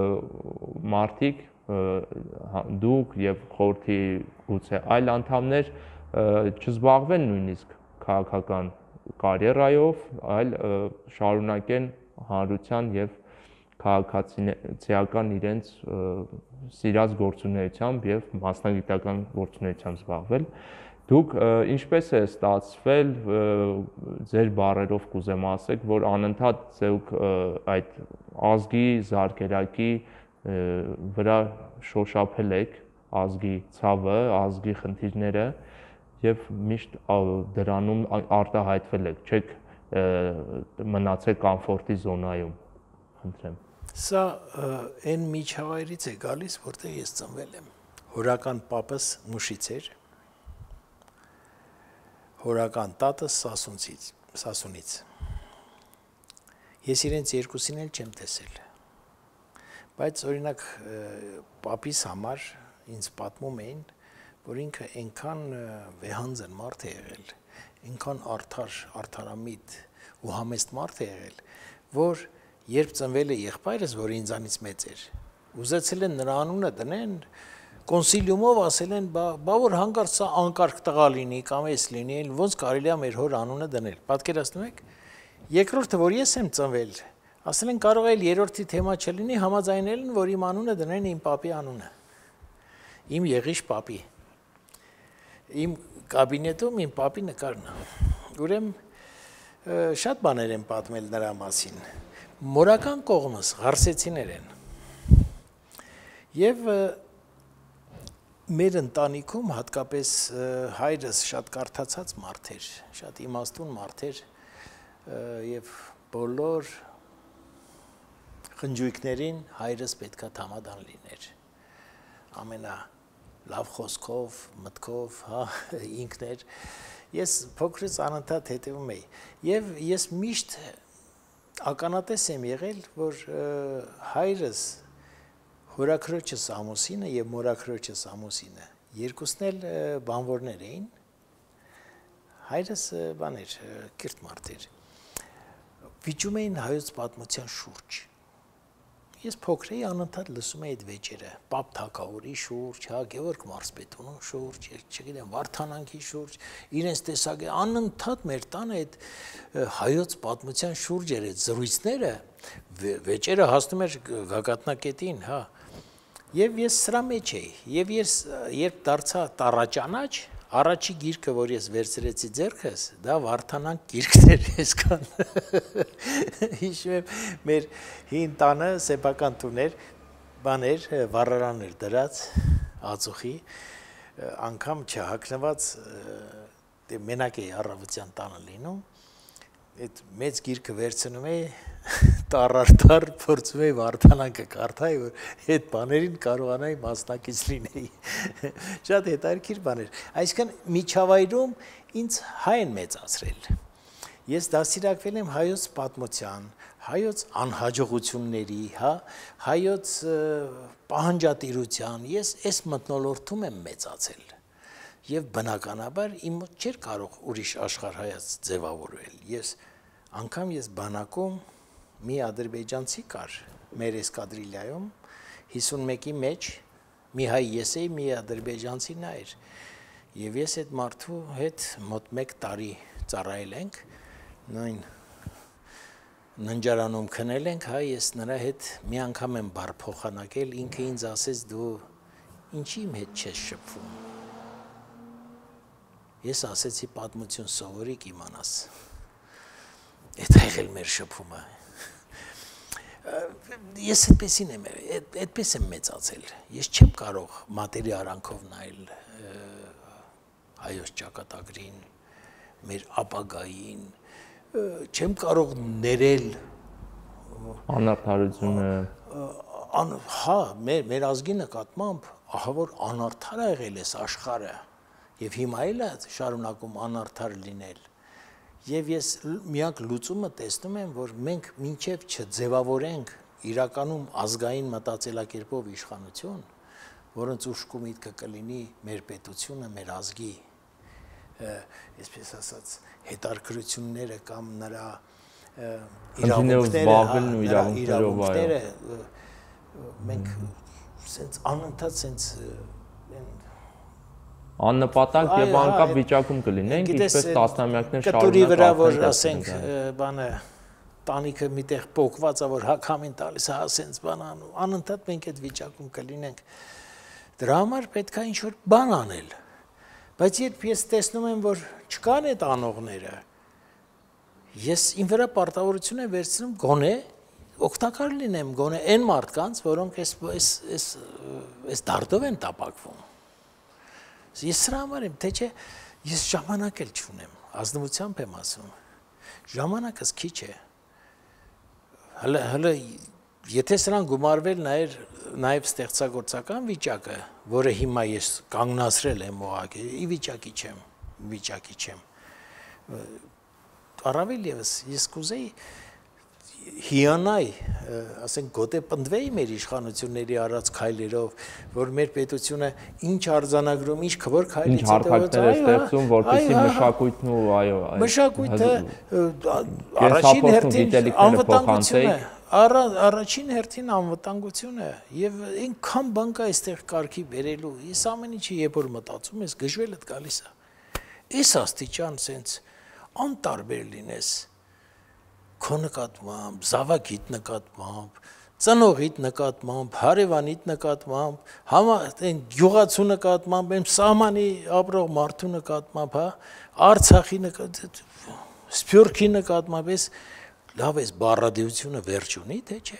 մարդիկ դուք եւ խորհրդի գուցե այլ անդամներ չզբաղվեն նույնիսկ քաղաքական կարիերայով, այլ շարունակեն հանրության եւ քաղաքացիական իրենց սիրած գործունեությամբ եւ մասնագիտական գործունեությամբ զբաղվել։ Դուք ինչպես է ստացվել ձեր բառերով կուզեմ ասեք, որ անընդհատ ձեւք այդ ազգի զարգերակի վրա շոշափել եք ազգի ցավը, ազգի խնդիրները եւ միշտ դրանում արտահայտվել եք, չեք մնացել կոմֆորտի զոնայում, խնդրեմ։ Սա այն միջավայրից է գալիս, որտեղ ես ծնվել եմ։ Հորական պապս Մուշից էր, հորական տատս Սասունից։ Ես իրենց երկուսին էլ չեմ տեսել։ Բայց օրինակ պապիս համար ինձ պատմում էին, որ ինքը այնքան վեհանձն մարդ է եղել, այնքան արդարամիտ ու համեստ մարդ է եղել, որ երբ ծնվել է եղբայրս, որ ինձանից մեծ էր, ուզեցել են նրա անունը դնեն, կոնսիլիումով ասել են, բա որ հանկարծ սա անկարգ տղա լինի կամ էս լինի, ոնց կարելի է մեր հոր անունը դնել։ Պատկերացնում եք։ Երկրորդը, որ ես եմ ծնվել, ասել են կարող է երրորդի թեմա չլինի, համաձայնել են, որ իմ անունը դնեն իմ պապի անունը։ Իմ եղիշ պապի։ Իմ կաբինետում իմ պապի նկարն է։ Ուրեմն շատ բաներ եմ պատմել նրա մասին։ Մորական կողմս ղարսեցիներ են։ Եվ մեր ընտանիքում հատկապես հայրս շատ կարդացած մարդ էր, շատ իմաստուն մարդ էր եւ բոլոր խնջույքներին հայրս պետքա համադան լիներ։ Ամենա լավ խոսքով, մտքով, հա, ինքն էր։ Ես փոքրից անընդհատ հետևում էի եւ ես միշտ ականատես եմ եղել, որ հայրս հորաքրոջս ամուսինը եւ մորաքրոջս ամուսինը երկուսն էլ բանվորներ էին։ Հայրս բան էր, կիրթ մարդ էր։ Վիճում էին հայոց պատմության շուրջ։ Ես փոքր էի, անընդհատ լսում էի այդ վեճերը, Պապ Թագավորի շուրջ, հա, Գևորգ Մարզպետունու շուրջ, չգիտեմ, Վարդանանքի շուրջ, իրենց տեսակ անընդհատ մեր տանը այդ հայոց պատմության շուրջ էր այդ զրույցները, վեճերը հասնում էր գագաթնակետին, հա։ Եվ ես սրա մեջ էի, եւ ես երբ դարձա տառաճանաչ, առաջի գիրքը, որ ես վերցրեցի ձեռքս, դա Վարդանանք գիրքն էր այսքան։ Հիշում եմ, մեր հին տանը սեփական տուն էր, բաներ, վառարան էր դրած, ածուխի, անգամ չհագնված, մենակ էի առավոտյան տանը լինում, այդ մեծ գիրքը վերցնում էի, տառ փորձում էի Վարդանանքը կարդալ, որ այդ բաներին կարողանայի մասնակից լինեի։ Շատ հետաքրքիր բաներ։ Այսինքն միջավայրում ինձ հայ են մեծացրել։ Ես դաստիարակվել եմ հայոց պատմության, հայոց անհաջողությունների, հա, հայոց պահանջատիրության, ես այս մթնոլորտում եմ մեծացել։ Եվ բնականաբար իմ մոտ չէր կարող ուրիշ աշխարհայաց ձևավորվել։ Անգամ ես բանակում մի ադրբեջանցի կար մեր էսկադրիլիայում 51-ի մեջ մի հայ ես էի, մի ադրբեջանցի նա էր։ Եվ ես այդ մարդու հետ մոտ 1 տարի ծառայել ենք, նույն ննջարանում քնել ենք, հա, ես նրա հետ մի անգամ եմ բառ փոխանակել, ինքը ինձ ասեց դու ինչի իմ հետ չես շփվում։ Ես ասեցի պատմություն սովորիկ իմանաս։ Այդ եղել մեր շփումը։ Ես այդպես եմ մեծացել։ Ես չեմ կարող մատերի արանքով նայել հայոց ճակատագրին, մեր ապագային, չեմ կարող ներել անարդարությունը։ Հա, մեր ազգի նկատմամբ ահա որ անարդար ա եղել այս աշխարհը եւ հիմա էլ է շարունակում անարդար լինել։ Եվ ես միակ լուծումը տեսնում եմ, որ մենք մինչև չձևավորենք իրականում ազգային մտածելակերպով իշխանություն, որոնց ուշք ու միտքը կլինի մեր պետությունը, մեր ազգի, այսպես ասած, հետարքրությունները կամ նրա իրավունքները, մենք սենց անընդհատ սենց աննպատակ եւ անկապ վիճակում կլինենք, ինչպես տասնամյակներ շարունակ կտուրի վրա, որ ասենք, բանը տանիքը միտեղ փոկված է, որ հակամին տալիս է, ասենց բան անում, անընդհատ մենք այդ վիճակում կլինենք։ Դրա համար պետք է ինչ-որ բան անել։ Բայց երբ ես տեսնում եմ, որ չկան այդ անողները, ես իմ վրա պարտավորություն եմ վերցնում գոնե օգտակար լինեմ, գոնե այն մարդկանց, որոնք այս դարտով են տապակվում։ Ես սրա համար եմ, թե չէ, ես ժամանակ էլ չունեմ, ազնվությամբ եմ ասում, ժամանակս քիչ է, հələ եթե սրան գումարվել նաև ստեղծագործական վիճակը, որը հիմա ես կանգնացրել եմ ուղղակի, ի վիճակի չեմ, առավել ևս ես կուզեի հիանայի, ասենք գոտե պնդվեի մեր իշխանությունների արած քայլերով, որ մեր պետությունը ինչ արձանագրում, ինչ քվոր քայլից հետո հարթակներ է ստեղծում, որպեսզի մշակույթն ու մշակույթը առաջին հերթին անվտանգությունը, առաջին հերթին անվտանգությունը եւ այնքան բան կա այստեղ կարգի բերելու, ես ամեն ինչի երբ որ մտածում ես գժվելդ գալիս է, այս աստիճան sense անտարբեր լինես քո նկատմամբ, զավակիդ նկատմամբ, ծնողիդ նկատմամբ, հարևանիդ նկատմամբ, այն գյուղացու նկատմամբ, այն սահմանի ապրող մարդու նկատմամբ, հա, Արցախի նկատմամբ, Սփյուռքի նկատմամբ, այս լավ էս բառադիությունը վերջ ունի, թե չէ։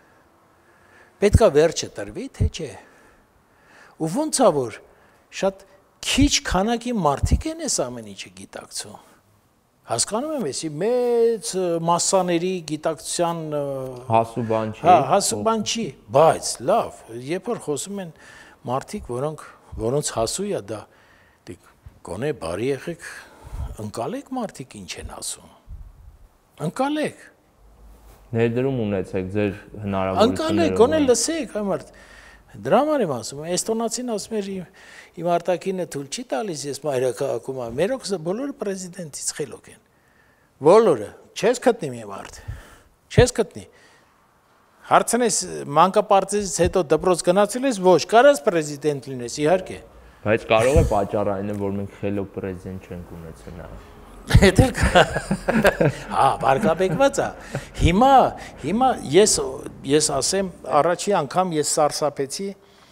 Պետքա վերջը տրվի, թե չէ։ Ու ոնց է որ շատ քիչ քանակի մարդիկ են այս ամեն ինչը գիտակցում։ Հասկանում եմ, էսի մեծ մասսաների գիտակցության հասու բան չի։ Հա, հասու բան չի, բայց լավ, երբ որ խոսում են մարդիկ, որոնց հասու է դա, գոնե բարի եղեք, ընկալեք մարդիկ ինչ են ասում։ Ընկալեք։ Ներդրում ունեցեք ձեր հնարավորություններով։ Ընկալեք, գոնե լսեք, այ դրա համար եմ ասում, էստոնացին ասում էր իմ արտակինը թույլ չի տալիս, ես մայրաքաղաքում եմ, մերոք բոլորը պրեզիդենտից խելոք են, բոլորը, չես գտնի մի մարդ, չես գտնի, հարցնես մանկապարտեզից հետո դպրոց գնացել ես, ոչ, կարաս պրեզիդենտ լինես, իհարկե։ Բայց կարող է պատճառը այն է, որ մենք խելոք պրեզիդենտ չենք ունեցել նա։ Հետ էլ կա, հա, բարգապեկված է, հիմա ես ասեմ, առաջի անգամ ես սարսափեցի,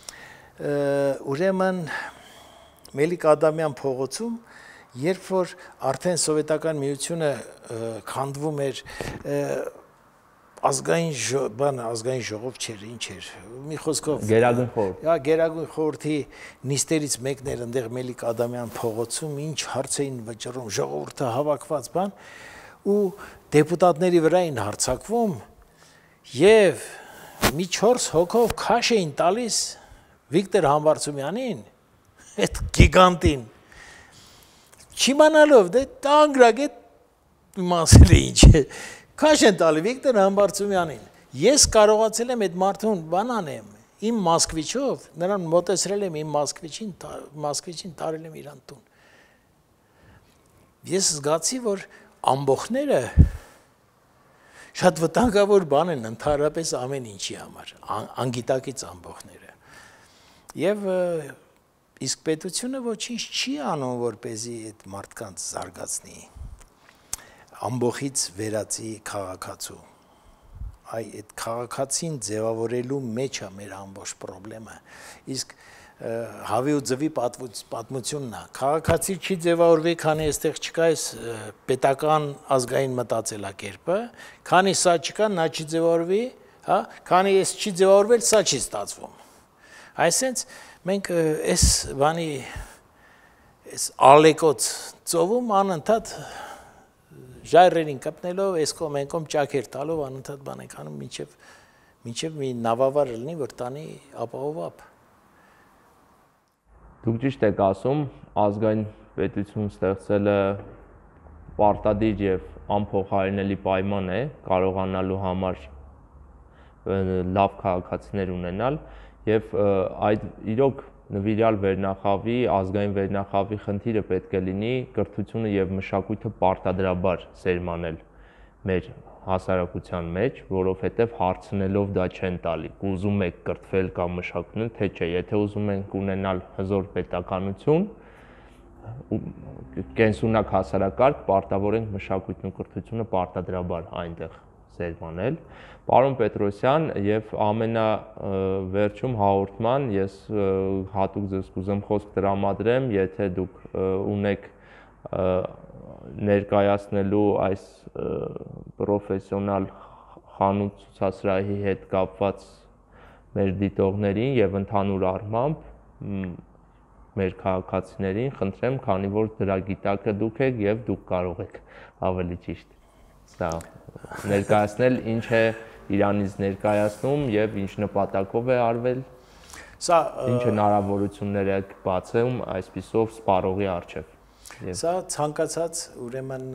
ուրեմն Մելիք Ադամյան փողոցում, երբ որ արդեն սովետական միությունը քանդվում էր ազգային ժողով չէր, ինչ էր, մի խոսքով Գերագույն խորհուրդ։ Հա, Գերագույն խորհրդի նիստերից մեկն էր այնտեղ Մելիք Ադամյան փողոցում, ինչ հարց էին վճռում, ժողովուրդը հավաքված բան, ու դեպուտատների վրա էին հարձակվում եւ մի 4 հոգով քաշ էին տալիս Վիկտոր Համբարձումյանին, այդ գիգանտին, չիմանալով, դե տանգրակ է իմացել է ինչ է, քաշ են տալի Վիկտոր Համբարձումյանին, ես կարողացել եմ այդ մարդուն բան անեմ, իմ Մոսկվիչով, նրան մոտեցրել եմ իմ Մոսկվիչին տարել եմ իրան տուն, ես զգացի, որ ամբոխները շատ վտանգավոր բան են ընդհանրապես ամեն ինչի համար, անգիտակից ամբոխները, և իսկ պետությունը ոչինչ չի անում, որպեսզի այդ մարդկանց զարգացնի, ամբոխից վերածի քաղաքացու, այդ քաղաքացին ձևավորելու մեջ է մեր ամբողջ պրոբլեմը, իսկ հավի ու ձվի պատմությունն է, քաղաքացի չի ձևավորվի, քանի այստեղ չկա այս պետական ազգային մտածելակերպը, քանի սա չկա, նա չի ձևավորվի, հա, քանի այս չի ձևավորվել, սա չի ստացվում, այսինքն մենք այս բանի այս ալեկոց ծովում անընդհատ ժայռերին կպնելով, այս կողմ այն կողմ ճաքեր տալով անընդհատ բան ենք անում մինչև մի նավավար լինի, որ տանի ապահով ապ։ Դուք ճիշտ եք ասում, ազգային պետություն ստեղծելը պարտադիր եւ անփոխարինելի պայման է կարողանալու համար լավ քաղաքացիներ ունենալ եւ այդ իրոք նվիրյալ վերնախավի, ազգային վերնախավի խնդիրը պետք է լինի կրթությունը եւ մշակույթը պարտադրաբար սերմանել մեր հասարակության մեջ, որովհետեւ հարցնելով դա չեն տալի։ Ուզում եք կրթվել կամ մշակույթ, թե չէ, եթե ուզում ենք ունենալ հզոր պետականություն, կենսունակ հասարակարգ, պարտավոր ենք մշակույթն ու կրթությունը պարտադրաբար այնտեղ սերմանել։ Պարոն Պետրոսյան, եւ ամենավերջում հաղորդման ես հատուկ ձեզ կուզեմ խոսք տրամադրեմ, եթե դուք ունեք ներկայացնելու այս պրոֆեսիոնալ խանութ ցուցասրահի հետ կապված մեր դիտողներին եւ ընդհանուր առմամբ մեր քաղաքացիներին խնդրեմ, քանի որ դրա գիտակը դուք եք եւ դուք կարող եք ավելի ճիշտ սա ներկայացնել, ինչ է Իրանից ներկայացնում եւ ինչ նպատակով է արվել։ Սա ինչ հնարավորություններ է բացում այսպիսով սպառողի առջև։ Սա ցանկացած, ուրեմն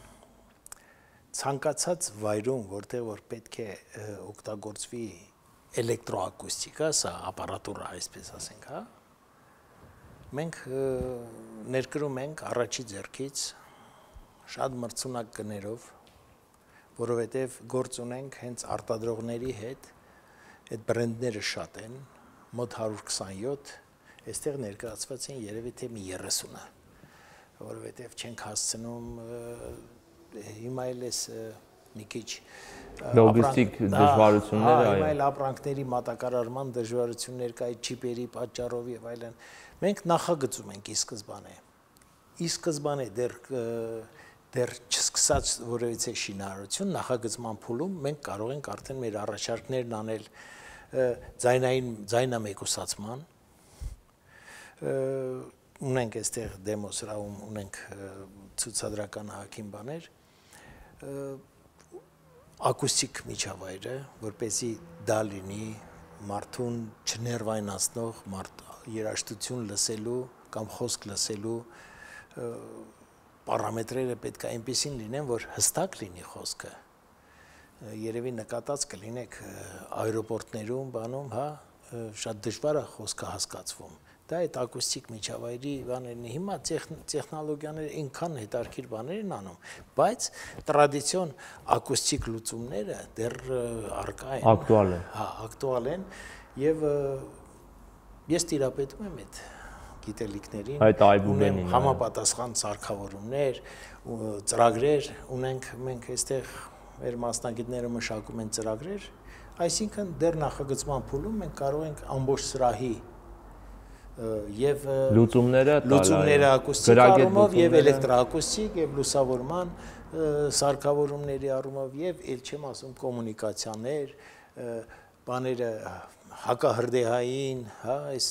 ցանկացած վայրում, որտեղ որ պետք է օգտագործվի էլեկտրոակուստիկա, սա ապարատուրա, այսպես ասենք, հա։ Մենք ներկրում ենք առաջի ձեռքից շատ մրցունակ գներով, որովհետև գործ ունենք հենց արտադրողների հետ, այդ բրենդները շատ են, մոտ 127, այստեղ ներկայացված են երևի թե մի 30-ը, որովհետև չենք հասցնում հիմա էլ էս մի քիչ լոգիստիկ դժվարություններ, այո, հիմա էլ ապրանքների մատակարարման դժվարություններ կա այդ չիպերի պատճառով եւ այլն։ Մենք նախագծում ենք ի սկզբանե դեռ չսկսած որևիցե շինարարություն նախագծման փուլում մենք կարող ենք արդեն մեր առաջարկներն անել ձայնամեկուսացման ունենք այստեղ դեմո սրահում ունենք ցուցադրական ահագին բաներ ակուստիկ միջավայրը, որպեսզի դա լինի մարդուն չներվայնացնող, երաժշտություն լսելու կամ խոսք լսելու պարամետրերը պետք է այնպեսին լինեն, որ հստակ լինի խոսքը։ Երևի նկատած կլինեք աերոպորտներում, բանում, հա, շատ դժվար է խոսքը հասկացվում։ Դա այդ ակուստիկ միջավայրի բաներն է։ Հիմա տեխնոլոգիաները այնքան հետաքրքիր բաներ են անում, բայց տրադիցիոն ակուստիկ լուծումները դեռ առկա են։ Ակտուալ են։ Հա, ակտուալ են եւ ես տիրապետում եմ այդ գիտելիքներին։ Այդ այբուբենին համապատասխան սարքավորումներ, ծրագրեր ունենք մենք այստեղ մեր մասնագետները մշակում են ծրագրեր, այսինքն դեռ նախագծման փուլում մենք կարող ենք ամբողջ սրահի եւ լուծումները ակուստիկ առումով եւ էլեկտրոակուստիկ եւ լուսավորման սարքավորումների առումով եւ ել չեմ ասում կոմունիկացիաներ, բաները հակահրդեհային, հա, այս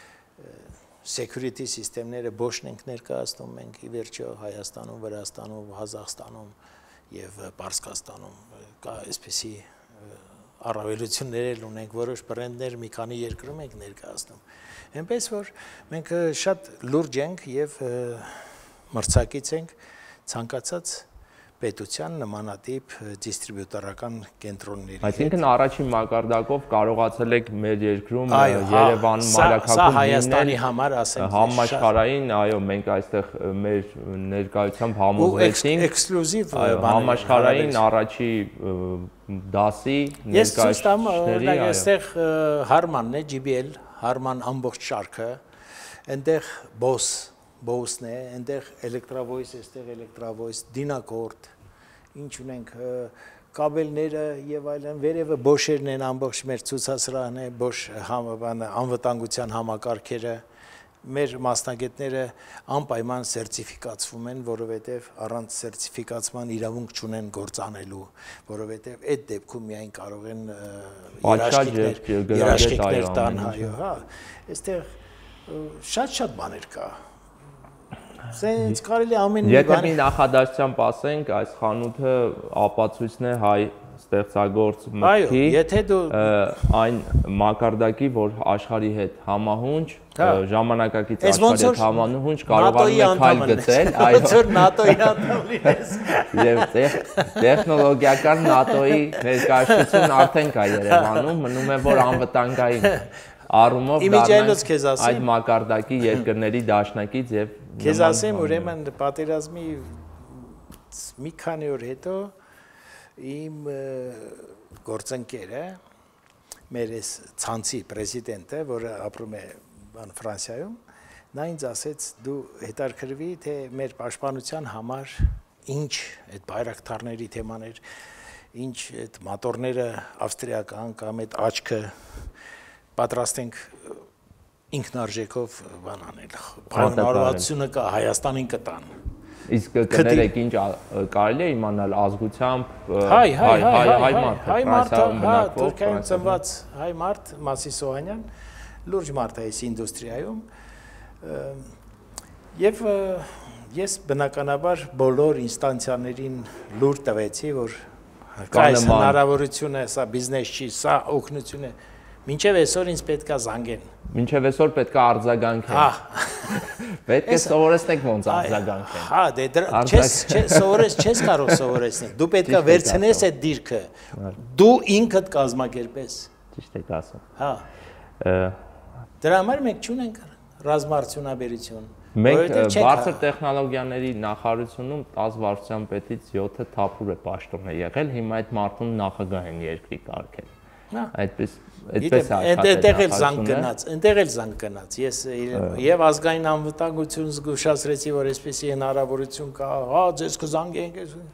security սիստեմները Bosch-ն ենք ներկայացնում մենք ի վերջո Հայաստանում, Վրաստանում, Ղազախստանում եւ Պարսկաստանում կա այսպիսի առավելություններ ունենք, որոշ բրենդներ մի քանի երկրում ենք ներկայացնում։ Այնպես որ մենք շատ լուրջ ենք եւ մրցակից ենք ցանկացած պետության նմանատիպ դիստրիբյուտորական կենտրոնների։ Այսինքն առաջին մակարդակով կարողացել եք մեր երկրում Երևան մայրաքաղաքում Հայաստանի համար ասենք համաշխարհային, այո, մենք այստեղ մեր ներկայությամբ համոզվեցինք էքսկլյուզիվ համաշխարհային առաջի դասի ներկայացուցիչների, այո։ Այստեղ Հարմանն է, GBL, Հարման ամբողջ շարքը, այնտեղ Bose-ն է, այնտեղ Electravoice, այստեղ Electravoice, Dynacort, ինչ ունենք կաբելները եւ այլն, վերևը Bosch-երն են, ամբողջ մեր ցուցասրահն է, Bosch անվտանգության համակարգերը, մեր մասնագետները անպայման սերտիֆիկացվում են, որովհետեւ առանց սերտիֆիկացման իրավունք չունեն գործ անելու, որովհետեւ այդ դեպքում միայն կարող են երաշխիքներ տան, այո, հա, այստեղ շատ բաներ կա։ Սենց կարելի ամեն մի բան։ Եթե մի նախադասությամբ ասենք, այս խանութը ապացույցն է հայ ստեղծագործ մտքի, այն մակարդակի, որ աշխարհի հետ համահունչ, ժամանակակից աշխարհի հետ համահունչ կարողանում է քայլ գցել, այո, ՆԱՏՕ-ի անդամ լինես։ Եվ տեխնոլոգիական ՆԱՏՕ-ի ներկայացուցիչն արդեն կա Երևանում, մնում է որ անվտանգային առումով դառնանք այդ մակարդակի երկրների դաշնակից եւ քեզ ասեմ ուրեմն պատերազմի մի քանի օր հետո իմ գործընկերը մեր այս ցանցի պրեզիդենտը, որը ապրում է Ֆրանսիայում, նա ինձ ասեց դու հետաքրքրվի թե մեր պաշտպանության համար ինչ այդ բայրակտարների թեմաներ ինչ այդ մոտորները ավստրիական կամ այդ աչքը պատրաստ ենք ինքնարժեքով բան անել։ Հարմարությունը կա Հայաստանին կտան։ Իսկ կներեք ինչ կարելի է իմանալ ազգությամբ հայ մարդ, Թուրքիայում ծնված հայ մարդ Մասի Սոհանյան, լուրջ մարդ է այս ինդուստրիայում, եւ ես բնականաբար բոլոր ինստանցիաներին լուր տվեցի, որ կա այս հնարավորությունը, սա բիզնես չի, սա օգնություն է, մինչև այսօր ինձ պետք է զանգեն։ Մինչև այսօր պետք է արձագանքեն։ Պետք է սովորեցնեք ոնց արձագանքեն։ Հա, դե չես կարող սովորեցնել։ Դու պետք է վերցնես այդ դիրքը։ Դու ինքդ կազմակերպես։ Ճիշտ եք ասում։ Հա։ Դրա համար մենք չունենք ռազմարտունաբերություն։ Մենք բարձր տեխնոլոգիաների նախարարությունում 10 վարչության պետից 7-ը թափուր է պաշտոն է եղել, հիմա այդ մարդուն նախագահ են երկրի կարգել։ Այդպես Այնտեղ էլ զանգ գնաց։ Ես եւ ազգային անվտանգություն զգուշացրեցի, որ այսպեսի հնարավորություն կա, հա, ձեզ կզանգենք,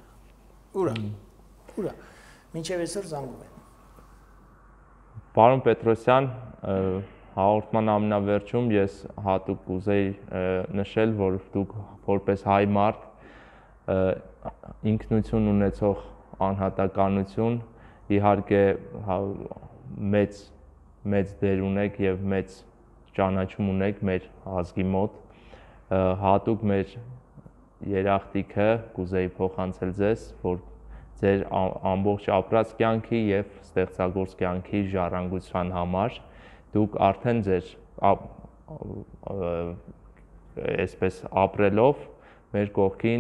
ուրա։ Մինչև այսօր զանգում են։ Պարոն Պետրոսյան, հաղորդման ամենավերջում ես հատուկ կուզեի նշել, որ դուք որպես հայ մարդ ինքնություն ունեցող անհատականություն, իհարկե մեծ դեր ունեք եւ մեծ ճանաչում ունեք մեր ազգի մոտ, հատուկ մեր երախտիկը կուզեի փոխանցել ձեզ, որ ձեր ամբողջ ապրած կյանքի եւ ստեղծագործ կյանքի ժառանգության համար դուք արդեն ձեր այսպես ապրելով մեր կողքին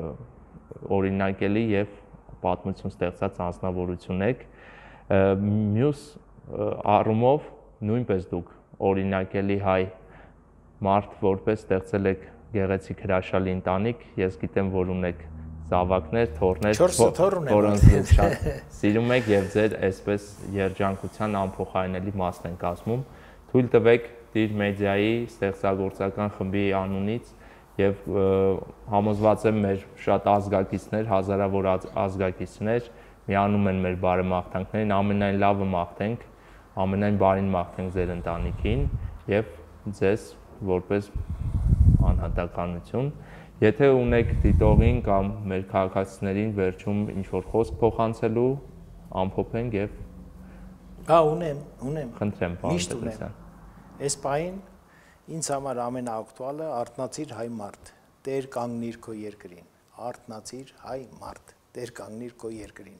օրինակելի եւ պատմություն ստեղծած անձնավորություն եք, մյուս առումով նույնպես դուք օրինակելի հայ մարդ որպես ստեղծել եք գեղեցիկ հրաշալի ընտանիք, ես գիտեմ, որ ունեք զավակներ, թոռներ, որոնց դուք շատ սիրում եք եւ ձեր այսպես երջանկության անփոխարինելի մասն են կազմում։ Թույլ տվեք Դիր մեդիայի ստեղծագործական խմբի անունից եւ համոզված եմ մեր շատ ազգակիցներ, հազարավոր ազգակիցներ միանում են մեր բարեմաղթանքներին, ամենայն լավը մաղթենք, ամենայն բարին մաղթենք ձեր ընտանիքին եւ ձեզ որպես անհատականություն։ Եթե ունեք դիտողին կամ մեր քաղաքացիներին վերջում ինչ-որ խոսք փոխանցելու, ամփոփենք եւ Հա, ունեմ։ Խնդրեմ, պարոն Պետրոսյան։ Այս պահին ինձ համար ամենաակտուալը արթնացիր հայ մարդ, Տեր կանգնիր քո երկրին։ Արթնացիր հայ մարդ, Տեր կանգնիր քո երկրին։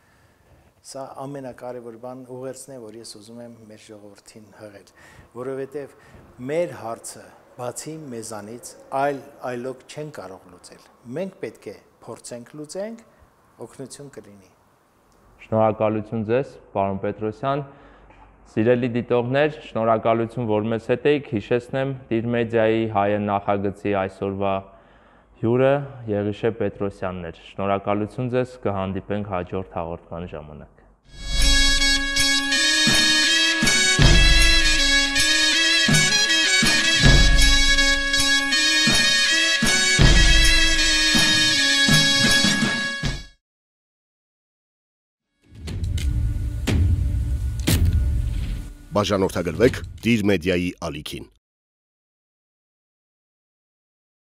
Սա ամենակարևոր բան ուղերձն է, որ ես ուզում եմ մեր ժողովրդին հղել, որովհետեւ մեր հարցը բացի մեզանից այլոք չեն կարող լուծել։ Մենք պետք է փորձենք լուծենք, օգնություն կլինի։ Շնորհակալություն ձեզ, պարոն Պետրոսյան։ Սիրելի դիտողներ, շնորհակալություն, որ մեզ հետ եք։ Հիշեցնեմ Դիր մեդիայի հայը նախագծի այսօրվա հյուրը Եղիշե Պետրոսյանն էր։ Շնորհակալություն ձեզ, կհանդիպենք հաջորդ հաղորդման ժամանակ։ Բաժանորդագրվեք Դիր մեդիայի ալիքին։